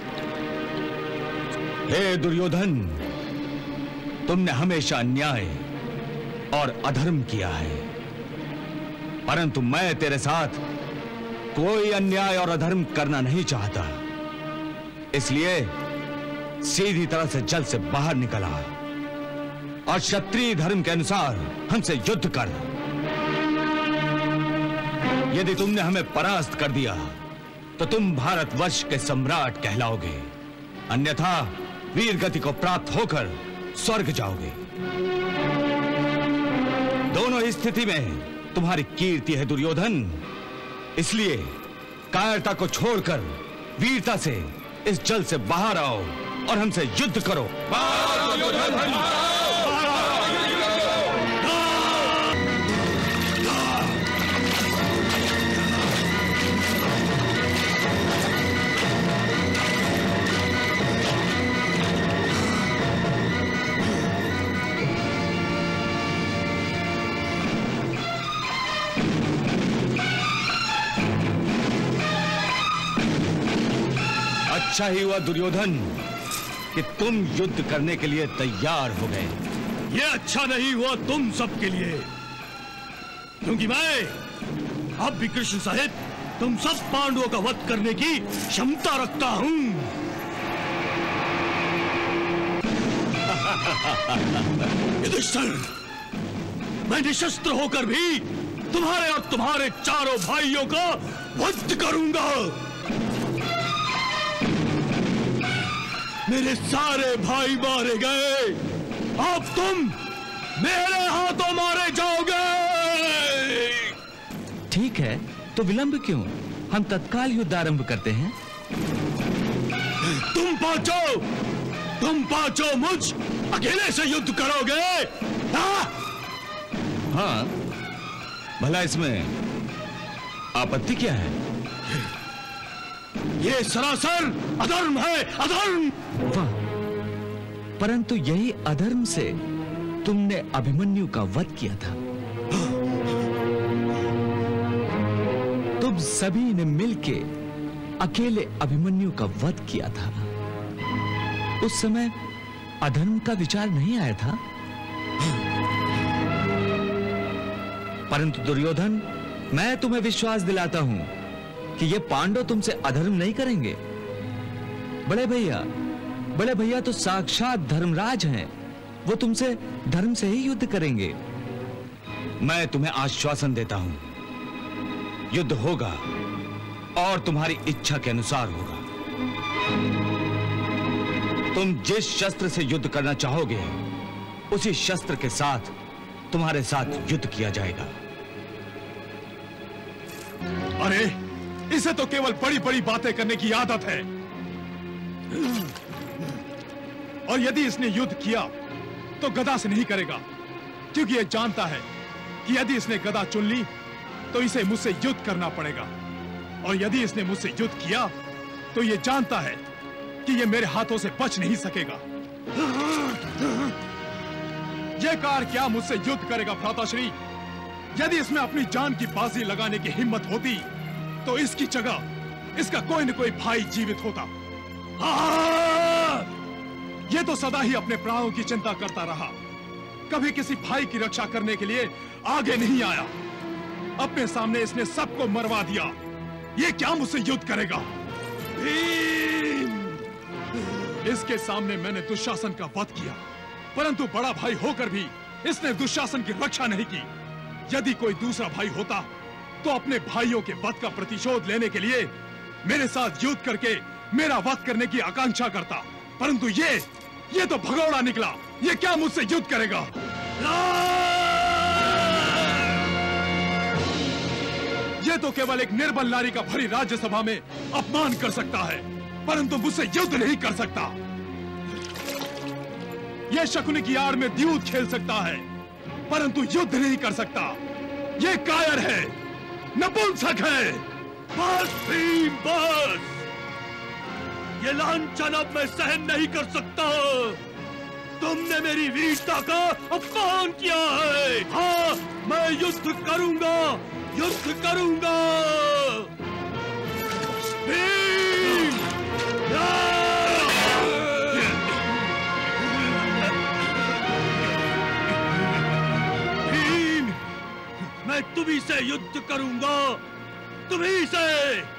हे दुर्योधन, तुमने हमेशा अन्याय और अधर्म किया है, परंतु मैं तेरे साथ कोई अन्याय और अधर्म करना नहीं चाहता। इसलिए सीधी तरह से जल से बाहर निकला और क्षत्रिय धर्म के अनुसार हमसे युद्ध कर। यदि तुमने हमें परास्त कर दिया तो तुम भारतवर्ष के सम्राट कहलाओगे, अन्यथा वीर गति को प्राप्त होकर स्वर्ग जाओगे। दोनों ही स्थिति में तुम्हारी कीर्ति है दुर्योधन। इसलिए कायरता को छोड़कर वीरता से इस जल से बाहर आओ और हमसे युद्ध करो। अच्छा ही हुआ दुर्योधन कि तुम युद्ध करने के लिए तैयार हो गए।
ये अच्छा नहीं हुआ तुम सबके लिए, क्योंकि मैं अब भी कृष्ण सहित तुम सब पांडवों का वध करने की क्षमता रखता हूं। युधिष्ठिर, मैं निशस्त्र होकर भी तुम्हारे और तुम्हारे चारों भाइयों का वध करूंगा। मेरे सारे भाई मारे गए, अब तुम मेरे हाथों मारे जाओगे।
ठीक है, तो विलंब क्यों? हम तत्काल युद्ध आरंभ करते हैं।
तुम पांचों, तुम पांचों मुझ अकेले से युद्ध करोगे? हाँ,
हाँ, भला इसमें आपत्ति क्या है?
ये सरासर अधर्म है, अधर्म।
वाह, परंतु यही अधर्म से तुमने अभिमन्यु का वध किया था। तुम सभी ने मिलके अकेले अभिमन्यु का वध किया था। उस समय अधर्म का विचार नहीं आया था। परंतु दुर्योधन, मैं तुम्हें विश्वास दिलाता हूं कि ये पांडव तुमसे अधर्म नहीं करेंगे। बड़े भैया, बड़े भैया तो साक्षात धर्मराज हैं। वो तुमसे धर्म से ही युद्ध करेंगे।
मैं तुम्हें आश्वासन देता हूं, युद्ध होगा और तुम्हारी इच्छा के अनुसार होगा। तुम जिस शस्त्र से युद्ध करना चाहोगे, उसी शस्त्र के साथ तुम्हारे साथ युद्ध किया जाएगा।
अरे, इसे तो केवल बड़ी बड़ी बातें करने की आदत है। और यदि इसने युद्ध किया तो गदा से नहीं करेगा, क्योंकि यह जानता है कि यदि इसने गदा चुन ली तो इसे मुझसे युद्ध करना पड़ेगा। और यदि इसने मुझसे युद्ध किया तो यह जानता है कि यह मेरे हाथों से बच नहीं सकेगा। यह कार क्या मुझसे युद्ध करेगा भ्राताश्री? यदि इसमें अपनी जान की बाजी लगाने की हिम्मत होती तो इसकी जगह इसका कोई न कोई भाई जीवित होता। यह तो सदा ही अपने प्राणों की चिंता करता रहा, कभी किसी भाई की रक्षा करने के लिए आगे नहीं आया। अपने सामने इसने सबको मरवा दिया। यह क्या मुझसे युद्ध करेगा? भीम! इसके सामने मैंने दुशासन का वध किया, परंतु बड़ा भाई होकर भी इसने दुशासन की रक्षा नहीं की। यदि कोई दूसरा भाई होता तो अपने भाइयों के वध का प्रतिशोध लेने के लिए मेरे साथ युद्ध करके मेरा वध करने की आकांक्षा करता, परंतु ये ये तो भगोड़ा निकला। ये क्या मुझसे युद्ध करेगा? ये तो केवल एक निर्बल नारी का भरी राज्यसभा में अपमान कर सकता है, परंतु मुझसे युद्ध नहीं कर सकता। ये शकुनी की आड़ में द्यूत खेल सकता है, परंतु युद्ध नहीं कर सकता। ये कायर है, नपुंसक है।
बस भीम बस, ये लांछन अब मैं सहन नहीं कर सकता। तुमने मेरी वीरता का अपमान किया है। हाँ, मैं युद्ध करूंगा, युद्ध करूंगा। भीम! भीम, मैं तुम्ही से युद्ध करूंगा, तुम्ही से।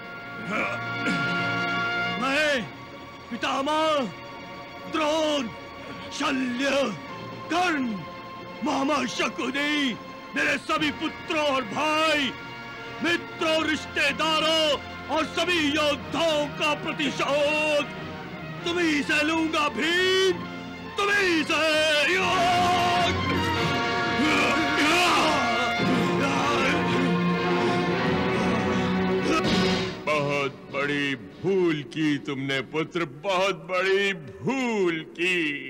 मैं पितामह, द्रोण, शल्य, कर्ण, मामा शकुनी, मेरे सभी पुत्रों और भाई, मित्रों, रिश्तेदारों और सभी योद्धाओं का प्रतिशोध तुम्ही से लूंगा। भीम, तुम्ही से।
बहुत बड़ी भूल की तुमने पुत्र, बहुत बड़ी भूल की।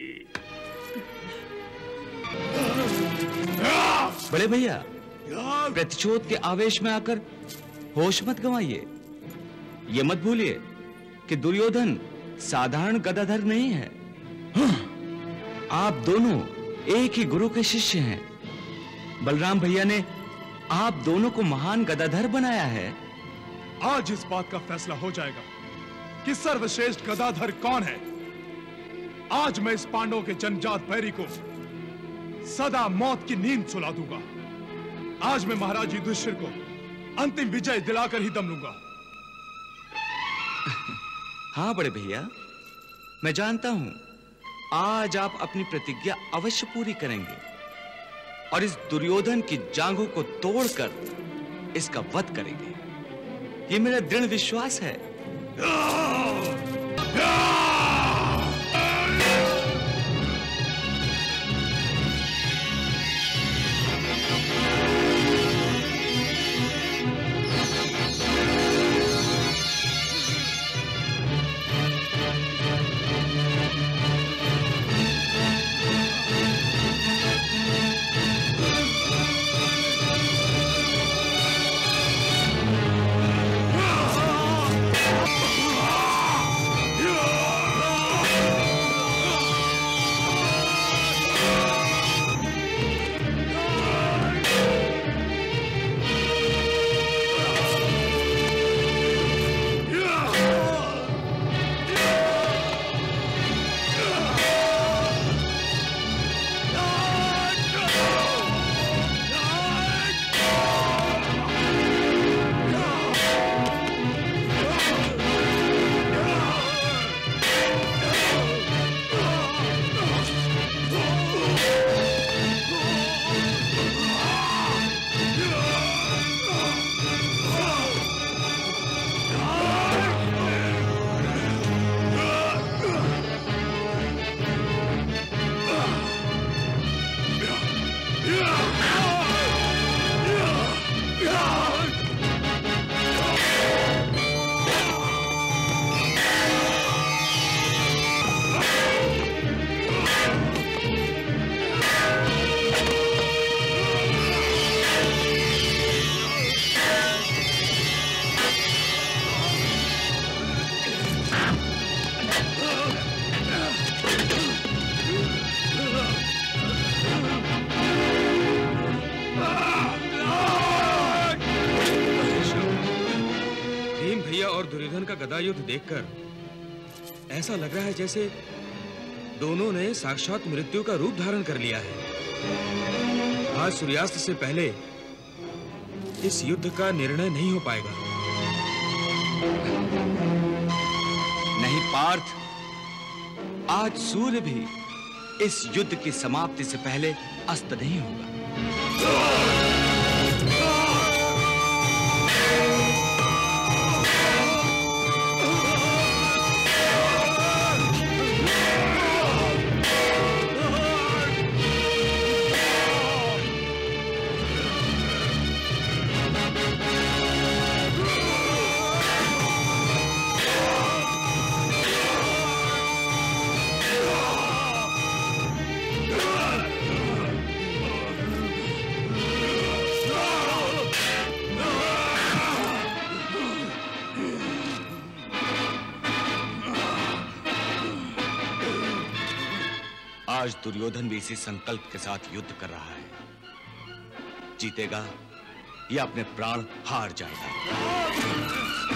बड़े भैया, प्रतिशोध के आवेश में आकर होश मत गंवाइए। ये मत भूलिए कि दुर्योधन साधारण गदाधर नहीं है। आप दोनों एक ही गुरु के शिष्य हैं। बलराम भैया ने आप दोनों को महान गदाधर बनाया है।
आज इस बात का फैसला हो जाएगा कि सर्वश्रेष्ठ गदाधर कौन है। आज मैं इस पांडवों के जनजात बैरी को सदा मौत की नींद सुला दूंगा। आज मैं महाराज युधिष्ठिर को अंतिम विजय दिलाकर ही दम लूंगा।
हाँ बड़े भैया, मैं जानता हूं आज आप अपनी प्रतिज्ञा अवश्य पूरी करेंगे और इस दुर्योधन की जांघों को तोड़कर इसका वध करेंगे। ये मेरा दृढ़ विश्वास है।
गदा युद्ध देखकर ऐसा लग रहा है जैसे दोनों ने साक्षात मृत्यु का रूप धारण कर लिया है। आज सूर्यास्त से पहले इस युद्ध का निर्णय नहीं हो पाएगा।
नहीं पार्थ, आज सूर्य भी इस युद्ध की समाप्ति से पहले अस्त नहीं होगा। आज दुर्योधन भी इसी संकल्प के साथ युद्ध कर रहा है, जीतेगा या अपने प्राण हार जाएगा।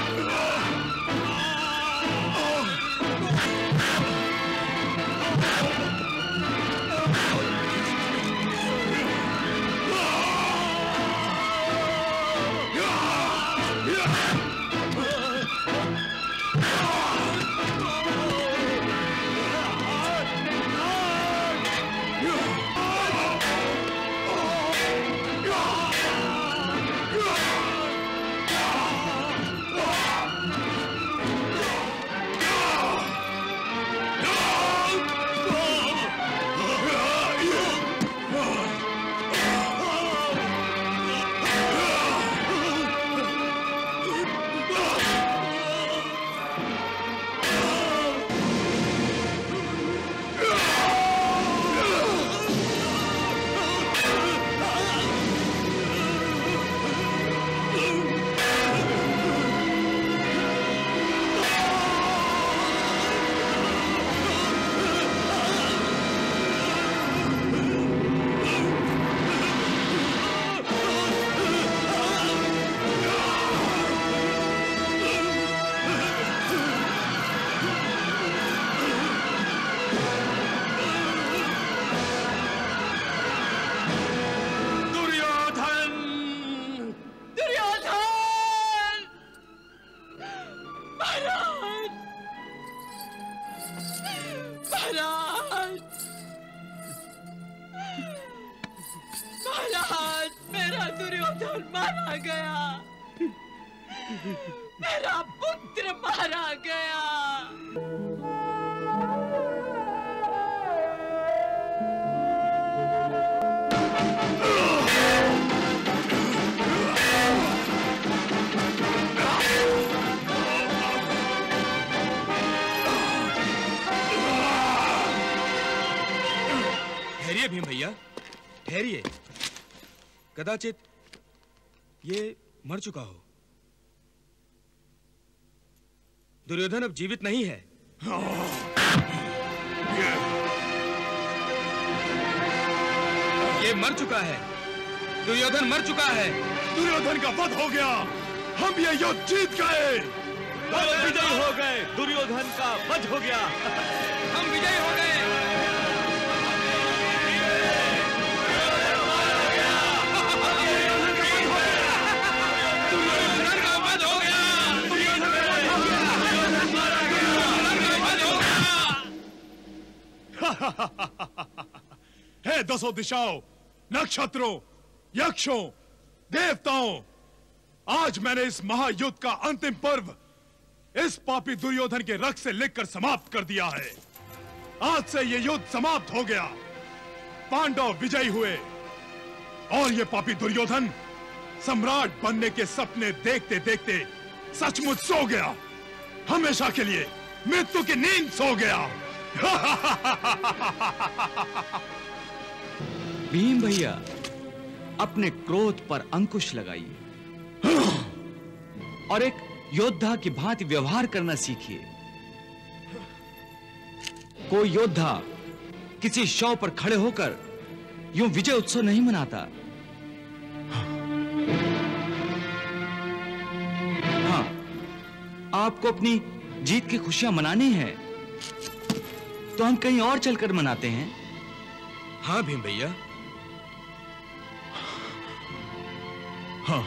भीम भैया ठहरिए, कदाचित ये मर चुका हो। दुर्योधन अब जीवित नहीं है। ये मर चुका है, दुर्योधन मर चुका है।
दुर्योधन का वध हो गया, हम ये युद्ध जीत गए,
हम विजयी हो गए, दुर्योधन का वध हो गया,
हम विजयी हो गए।
हे दसों दिशाओं, नक्षत्रों, यक्षों, देवताओं, आज मैंने इस महायुद्ध का अंतिम पर्व इस पापी दुर्योधन के रक्त से लिखकर समाप्त कर दिया है। आज से ये युद्ध समाप्त हो गया, पांडव विजयी हुए और ये पापी दुर्योधन सम्राट बनने के सपने देखते देखते सचमुच सो गया, हमेशा के लिए मृत्यु की नींद सो गया।
भीम भैया, अपने क्रोध पर अंकुश लगाइए और एक योद्धा की भांति व्यवहार करना सीखिए। कोई योद्धा किसी शव पर खड़े होकर यूं विजय उत्सव नहीं मनाता। हाँ, आपको अपनी जीत की खुशियां मनानी है तो हम कहीं और चलकर मनाते हैं।
हाँ भीम भैया,
हाँ।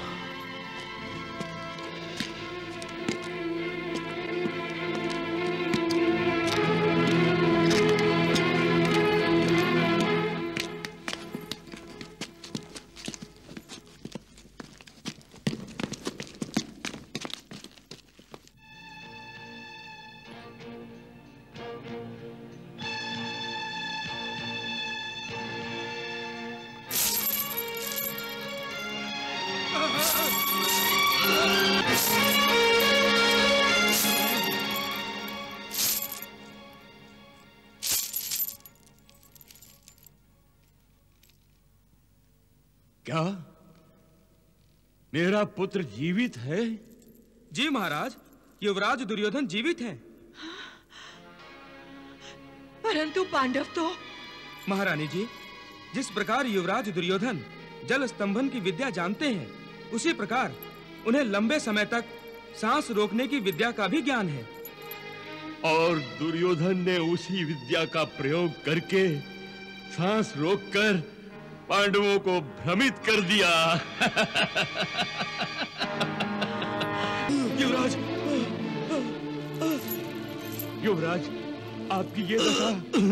क्या मेरा पुत्र जीवित है?
जी महाराज, युवराज दुर्योधन जीवित हैं।
परंतु पांडव तो।
महारानी जी, जिस प्रकार युवराज दुर्योधन जल स्तंभन की विद्या जानते हैं, उसी प्रकार उन्हें लंबे समय तक सांस रोकने की विद्या का भी ज्ञान है।
और दुर्योधन ने उसी विद्या का प्रयोग करके सांस रोककर पांडवों को भ्रमित कर दिया।
युवराज,
युवराज, आपकी ये दशा।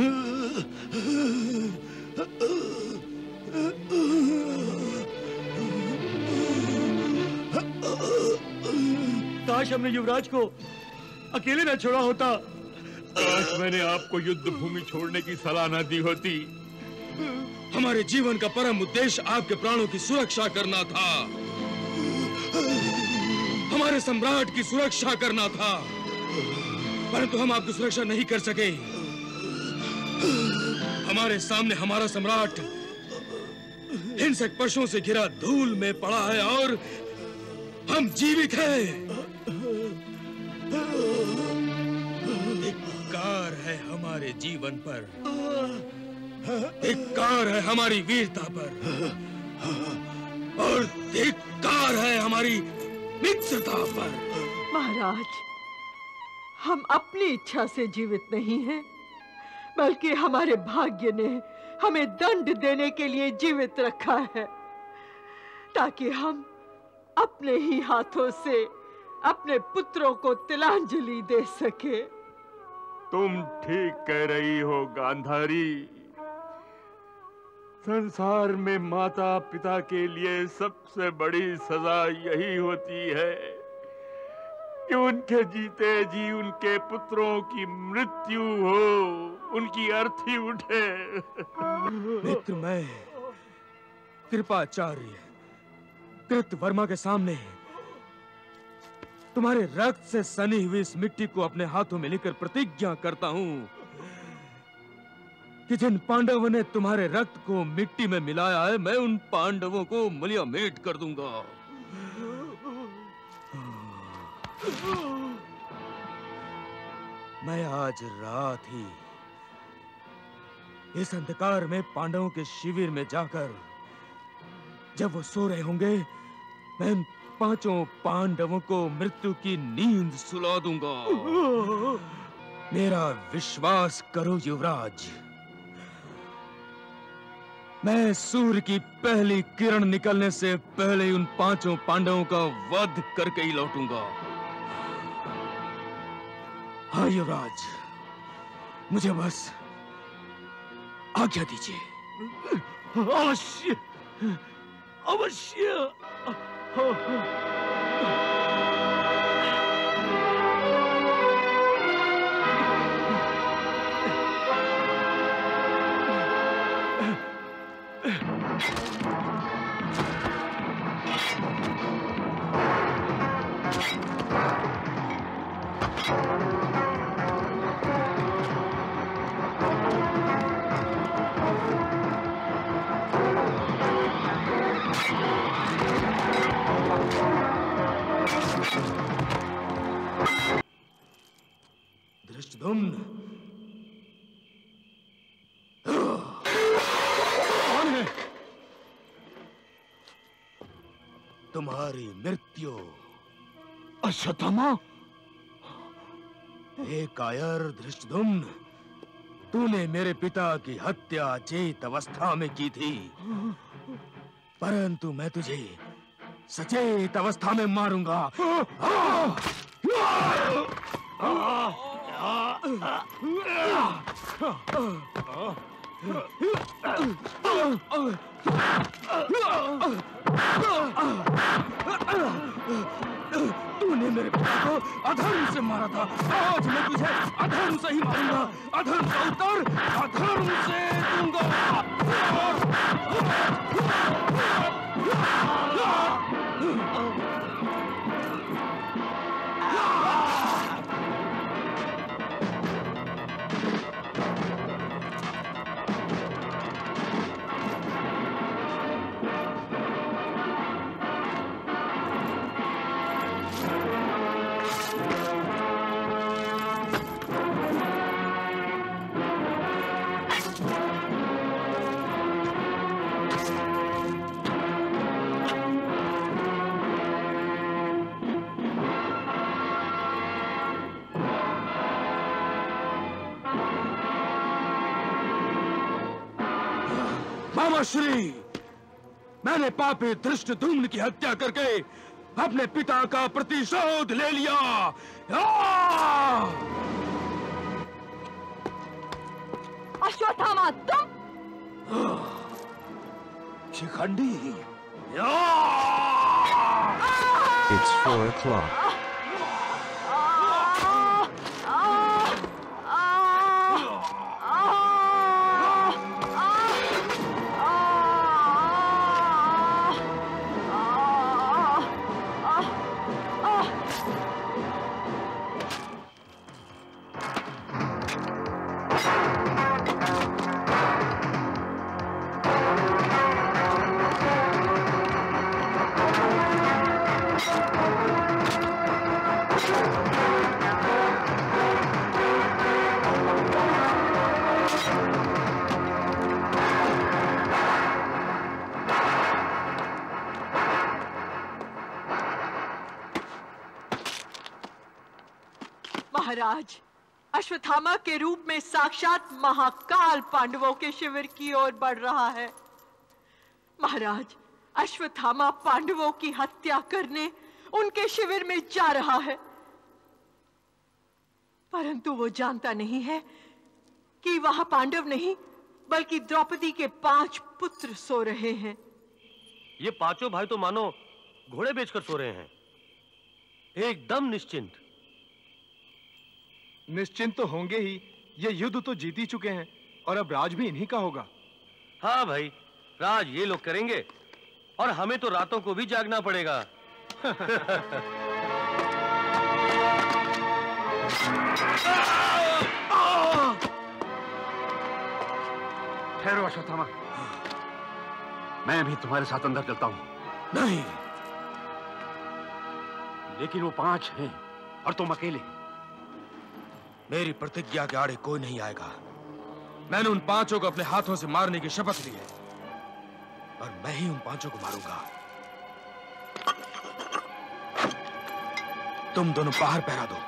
काश हमने युवराज को अकेले न छोड़ा होता। काश मैंने आपको युद्ध भूमि छोड़ने की सलाह न दी होती।
हमारे जीवन का परम उद्देश्य आपके प्राणों की सुरक्षा करना था, हमारे सम्राट की सुरक्षा करना था, परंतु हम आपकी सुरक्षा नहीं कर सके। हमारे सामने हमारा सम्राट हिंसक पशुओं से घिरा धूल में पड़ा है और हम जीवित हैं। धिक्कार है हमारे जीवन पर, धिक्कार है हमारी वीरता पर, और धिक्कार है हमारी मित्रता पर।
महाराज, हम अपनी इच्छा से जीवित नहीं हैं, बल्कि हमारे भाग्य ने हमें दंड देने के लिए जीवित रखा है, ताकि हम अपने ही हाथों से अपने पुत्रों को तिलांजलि दे सके।
तुम ठीक कह रही हो गांधारी। संसार में माता पिता के लिए सबसे बड़ी सजा यही होती है कि उनके जीते जी उनके पुत्रों की मृत्यु हो, उनकी अर्थी उठे।
मित्र, मैं कृपाचार्य कृतवर्मा के सामने तुम्हारे रक्त से सनी हुई इस मिट्टी को अपने हाथों में लेकर प्रतिज्ञा करता हूं कि जिन पांडवों ने तुम्हारे रक्त को मिट्टी में मिलाया है, मैं उन पांडवों को मलिया मेट कर दूंगा। मैं आज रात ही इस अंधकार में पांडवों के शिविर में जाकर, जब वो सो रहे होंगे, मैं उन पांचों पांडवों को मृत्यु की नींद सुला दूंगा। मेरा विश्वास करो युवराज, मैं सूर्य की पहली किरण निकलने से पहले उन पांचों पांडवों का वध करके ही लौटूंगा। हाँ युवराज, मुझे बस आज्ञा दीजिए।
अवश्य, अवश्य।
धृष्टद्युम्न, कौन है? तुम्हारी मृत्यु।
अश्वत्थामा?
हे कायर धृष्टद्युम्न, तूने मेरे पिता की हत्या चेत अवस्था में की थी, परंतु मैं तुझे सचेत अवस्था में मारूंगा। तूने मेरे पिता को अधर्म से मारा था, आज मैं तुझे अधर्म से ही मारूंगा। अधर्म का उत्तर अधर्म से दूंगा।
मामा श्री, मैंने पापी धृष्टद्युम्न की हत्या करके अपने पिता का प्रतिशोध ले लिया।
अश्वत्थामा तुम?
शिखंडी।
It's four o'clock.
महाराज, अश्वत्थामा के रूप में साक्षात महाकाल पांडवों के शिविर की ओर बढ़ रहा है। महाराज, अश्वत्थामा पांडवों की हत्या करने उनके शिविर में जा रहा है, परंतु वो जानता नहीं है कि वहां पांडव नहीं बल्कि द्रौपदी के पांच पुत्र सो रहे हैं।
ये पांचों भाई तो मानो घोड़े बेचकर सो रहे हैं, एकदम निश्चिंत।
निश्चिंत तो होंगे ही, ये युद्ध तो जीत ही चुके हैं और अब राज भी इन्हीं का होगा।
हाँ भाई, राज ये लोग करेंगे और हमें तो रातों को भी जागना पड़ेगा।
ठहरो अश्वत्थामा, मैं भी तुम्हारे साथ अंदर चलता हूं। नहीं, लेकिन वो पांच हैं और तुम अकेले।
मेरी प्रतिज्ञा के आड़े कोई नहीं आएगा। मैंने उन पांचों को अपने हाथों से मारने की शपथ ली है और मैं ही उन पांचों को मारूंगा। तुम दोनों बाहर पहरा दो।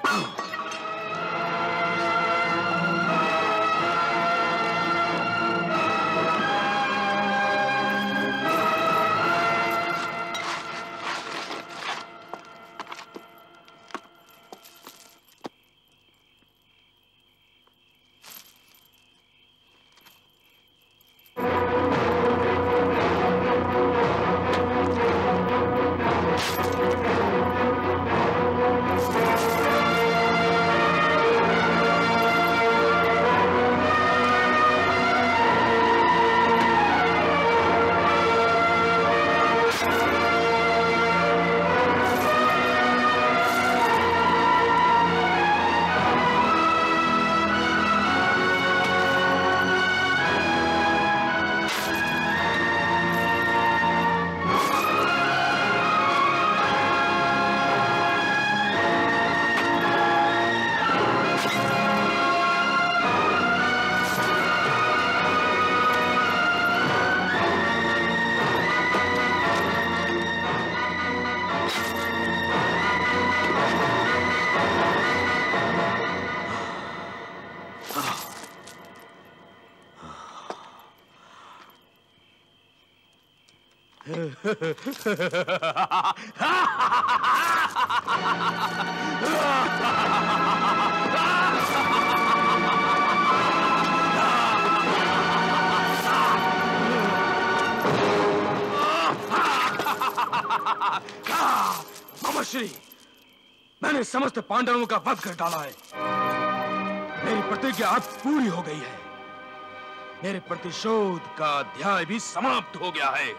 मामाश्री, मैंने समस्त पांडवों का वध कर डाला है। मेरी प्रतिज्ञा अब पूरी हो गई है। मेरे प्रतिशोध का अध्याय भी समाप्त हो गया है।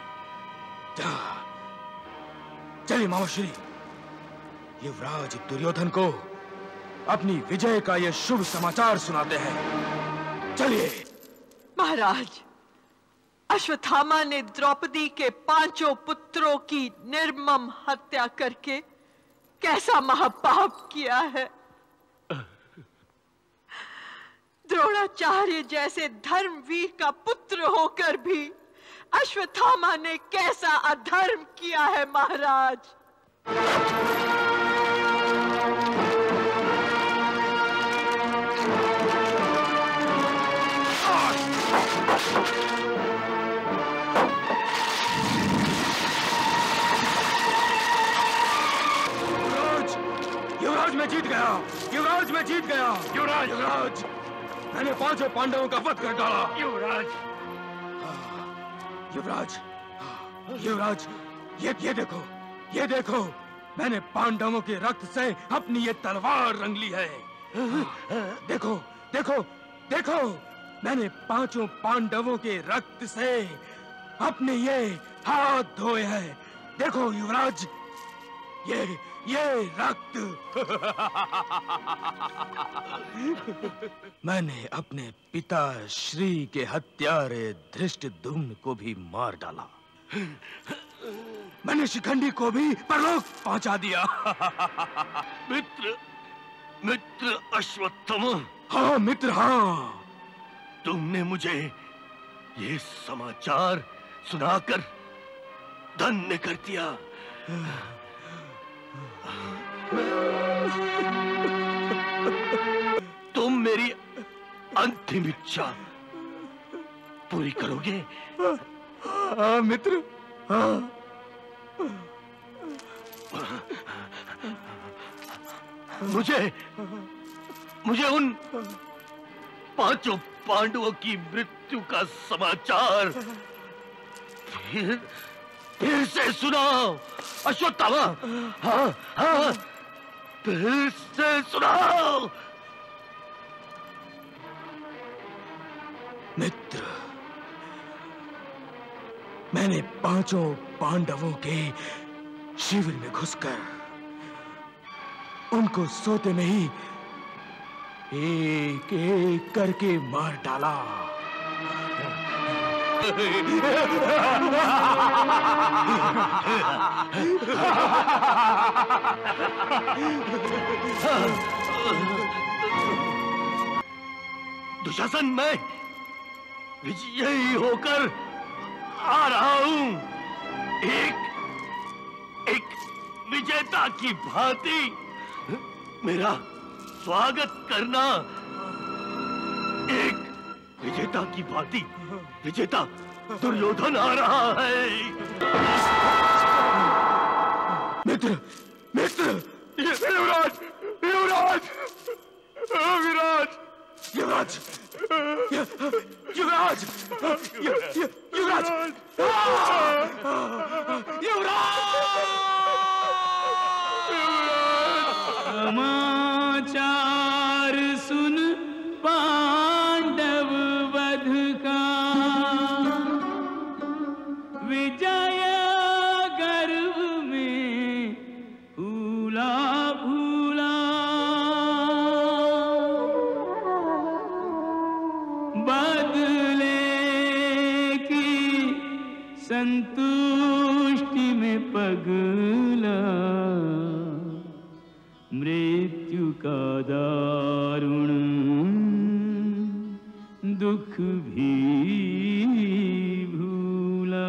चलिए मामाश्री, युवराज दुर्योधन को अपनी विजय का यह शुभ समाचार सुनाते हैं। चलिए।
महाराज, अश्वत्थामा ने द्रौपदी के पांचों पुत्रों की निर्मम हत्या करके कैसा महापाप किया है। द्रोणाचार्य जैसे धर्मवीर का पुत्र होकर भी अश्वत्थामा ने कैसा अधर्म किया है महाराज।
युवराज मैं जीत गया, युवराज मैं जीत गया, युवराज युवराज मैंने पांचों पांडवों का वध कर डाला। युवराज युवराज युवराज ये ये देखो, ये देखो, मैंने पांडवों के रक्त से अपनी ये तलवार रंग ली है। देखो देखो देखो, मैंने पांचों पांडवों के रक्त से अपने ये हाथ धोए हैं। देखो युवराज, ये ये रक्त मैंने अपने पिता श्री के हत्यारे धृष्टद्युम्न को भी मार डाला। मैंने शिखंडी को भी परलोक पहुंचा दिया।
मित्र मित्र अश्वत्थामा।
हाँ मित्र हाँ।
तुमने मुझे ये समाचार सुनाकर धन्य कर दिया। तुम मेरी अंतिम इच्छा पूरी करोगे?
हाँ मित्र हाँ।
मुझे मुझे उन पांचों पांडवों की मृत्यु का समाचार फिर फिर से सुनाओ अश्वत्थामा। हाँ हाँ, फिर से सुनाओ।
मित्र, मैंने पांचों पांडवों के शिविर में घुसकर उनको सोते में ही एक एक करके मार डाला।
दुशासन, मैं विजयी होकर आ रहा हूं। एक एक विजेता की भांति मेरा स्वागत करना। एक विजेता की भांति विजेता दुर्योधन आ रहा है।
मित्र मित्र, युवराज युवराज युवराज युवराज युवराज युवराज
समाचार सुन पांडव वध का, विजय गर्व में फूला फूला। बदले की संतुष्टि में पगला, मृत्यु का दारुण दुख भी भूला।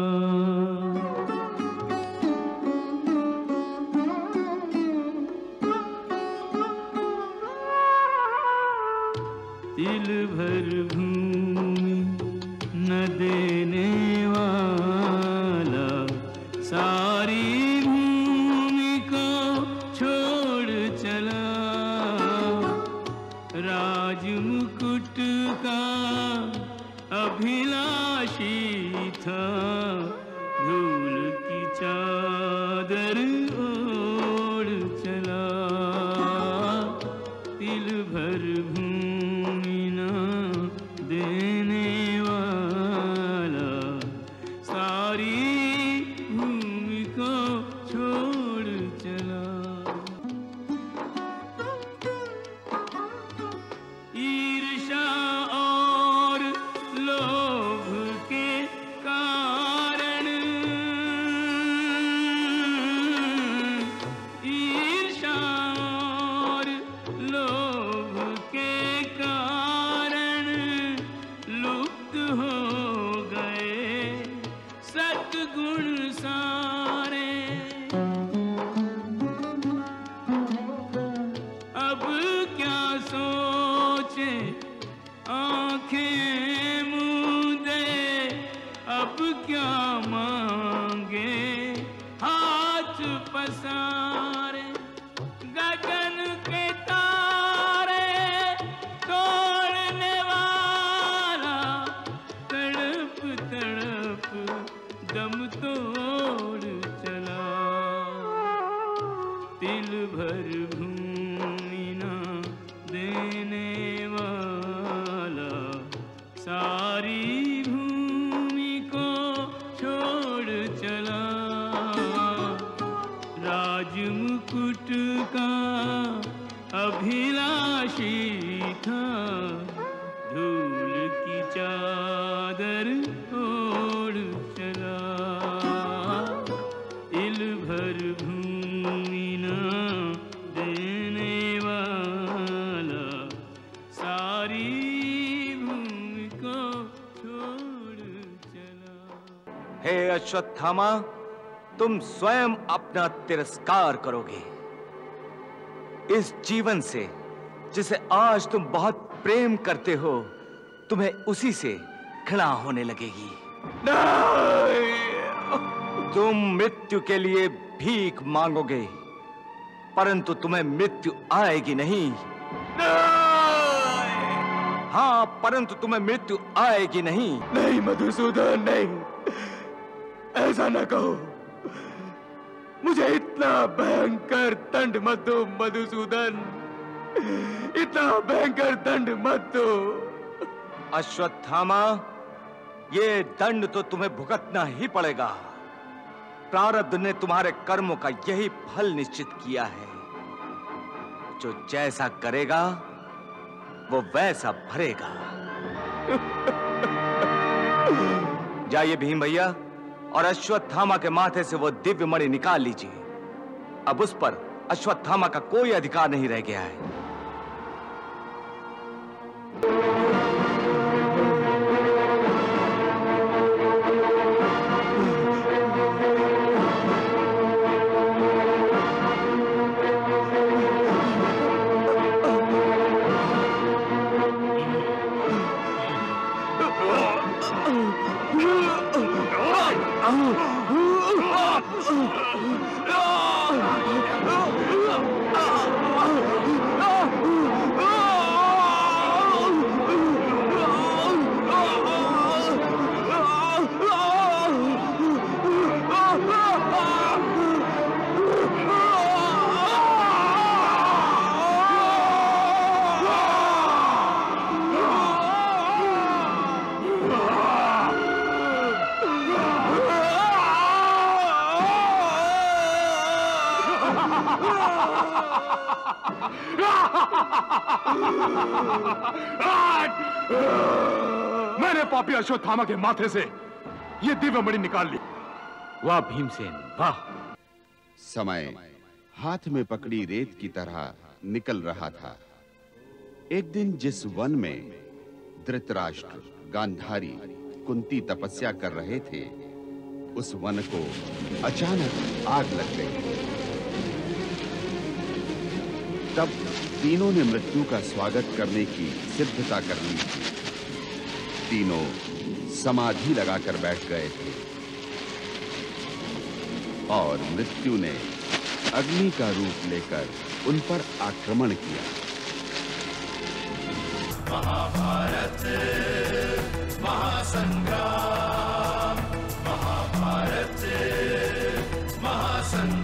तिल भर भूमि न देने वाला, सारी भूमि को छोड़ चला। राजमुकुट का अभिलाषी था, धूल की चादर ओढ़ चला। तिल भर भूमि न देने वाला, सारी भूमि को छोड़ चला। ईर्ष्या और लोभ के कारण, ईर्ष्या और लोभ के कारण लुप्त हो गए सद्गुण सारे। अब क्या सोचे आंखें मूंदे, अब क्या मांगे हाथ पसारे। गगन अभिलाषी था, धूल की चादर ओढ़ चला, इल भर भूमि न देने वाला, सारी भूमि को छोड़ चला।
हे अश्वत्थामा, तुम स्वयं अपना तिरस्कार करोगे। इस जीवन से जिसे आज तुम बहुत प्रेम करते हो, तुम्हें उसी से घृणा होने लगेगी। तुम मृत्यु के लिए भीख मांगोगे, परंतु तुम्हें मृत्यु आएगी नहीं। हाँ, परंतु तुम्हें मृत्यु आएगी नहीं।
नहीं मधुसूदन, नहीं, ऐसा न कहो। मुझे इतना भयंकर दंड मत दो मधुसूदन, इतना भयंकर दंड मत दो।
अश्वत्थामा, ये दंड तो तुम्हें भुगतना ही पड़ेगा। प्रारब्ध ने तुम्हारे कर्मों का यही फल निश्चित किया है। जो जैसा करेगा वो वैसा भरेगा। जाइए भीम भैया, और अश्वत्थामा के माथे से वो दिव्य मणि निकाल लीजिए। अब उस पर अश्वत्थामा का कोई अधिकार नहीं रह गया है।
मैंने पापी अश्वत्थामा के माथे से ये दिव्य मणि निकाल ली।
वाह भीमसेन, वाह।
समय हाथ में पकड़ी रेत की तरह निकल रहा था। एक दिन जिस वन में धृतराष्ट्र, गांधारी, कुंती तपस्या कर रहे थे, उस वन को अचानक आग लग गई। तब तीनों ने मृत्यु का स्वागत करने की सिद्धता कर ली थी। तीनों समाधि लगाकर बैठ गए थे और मृत्यु ने अग्नि का रूप लेकर उन पर आक्रमण किया।
महाभारत महासंग्राम, महाभारत महासंग्राम।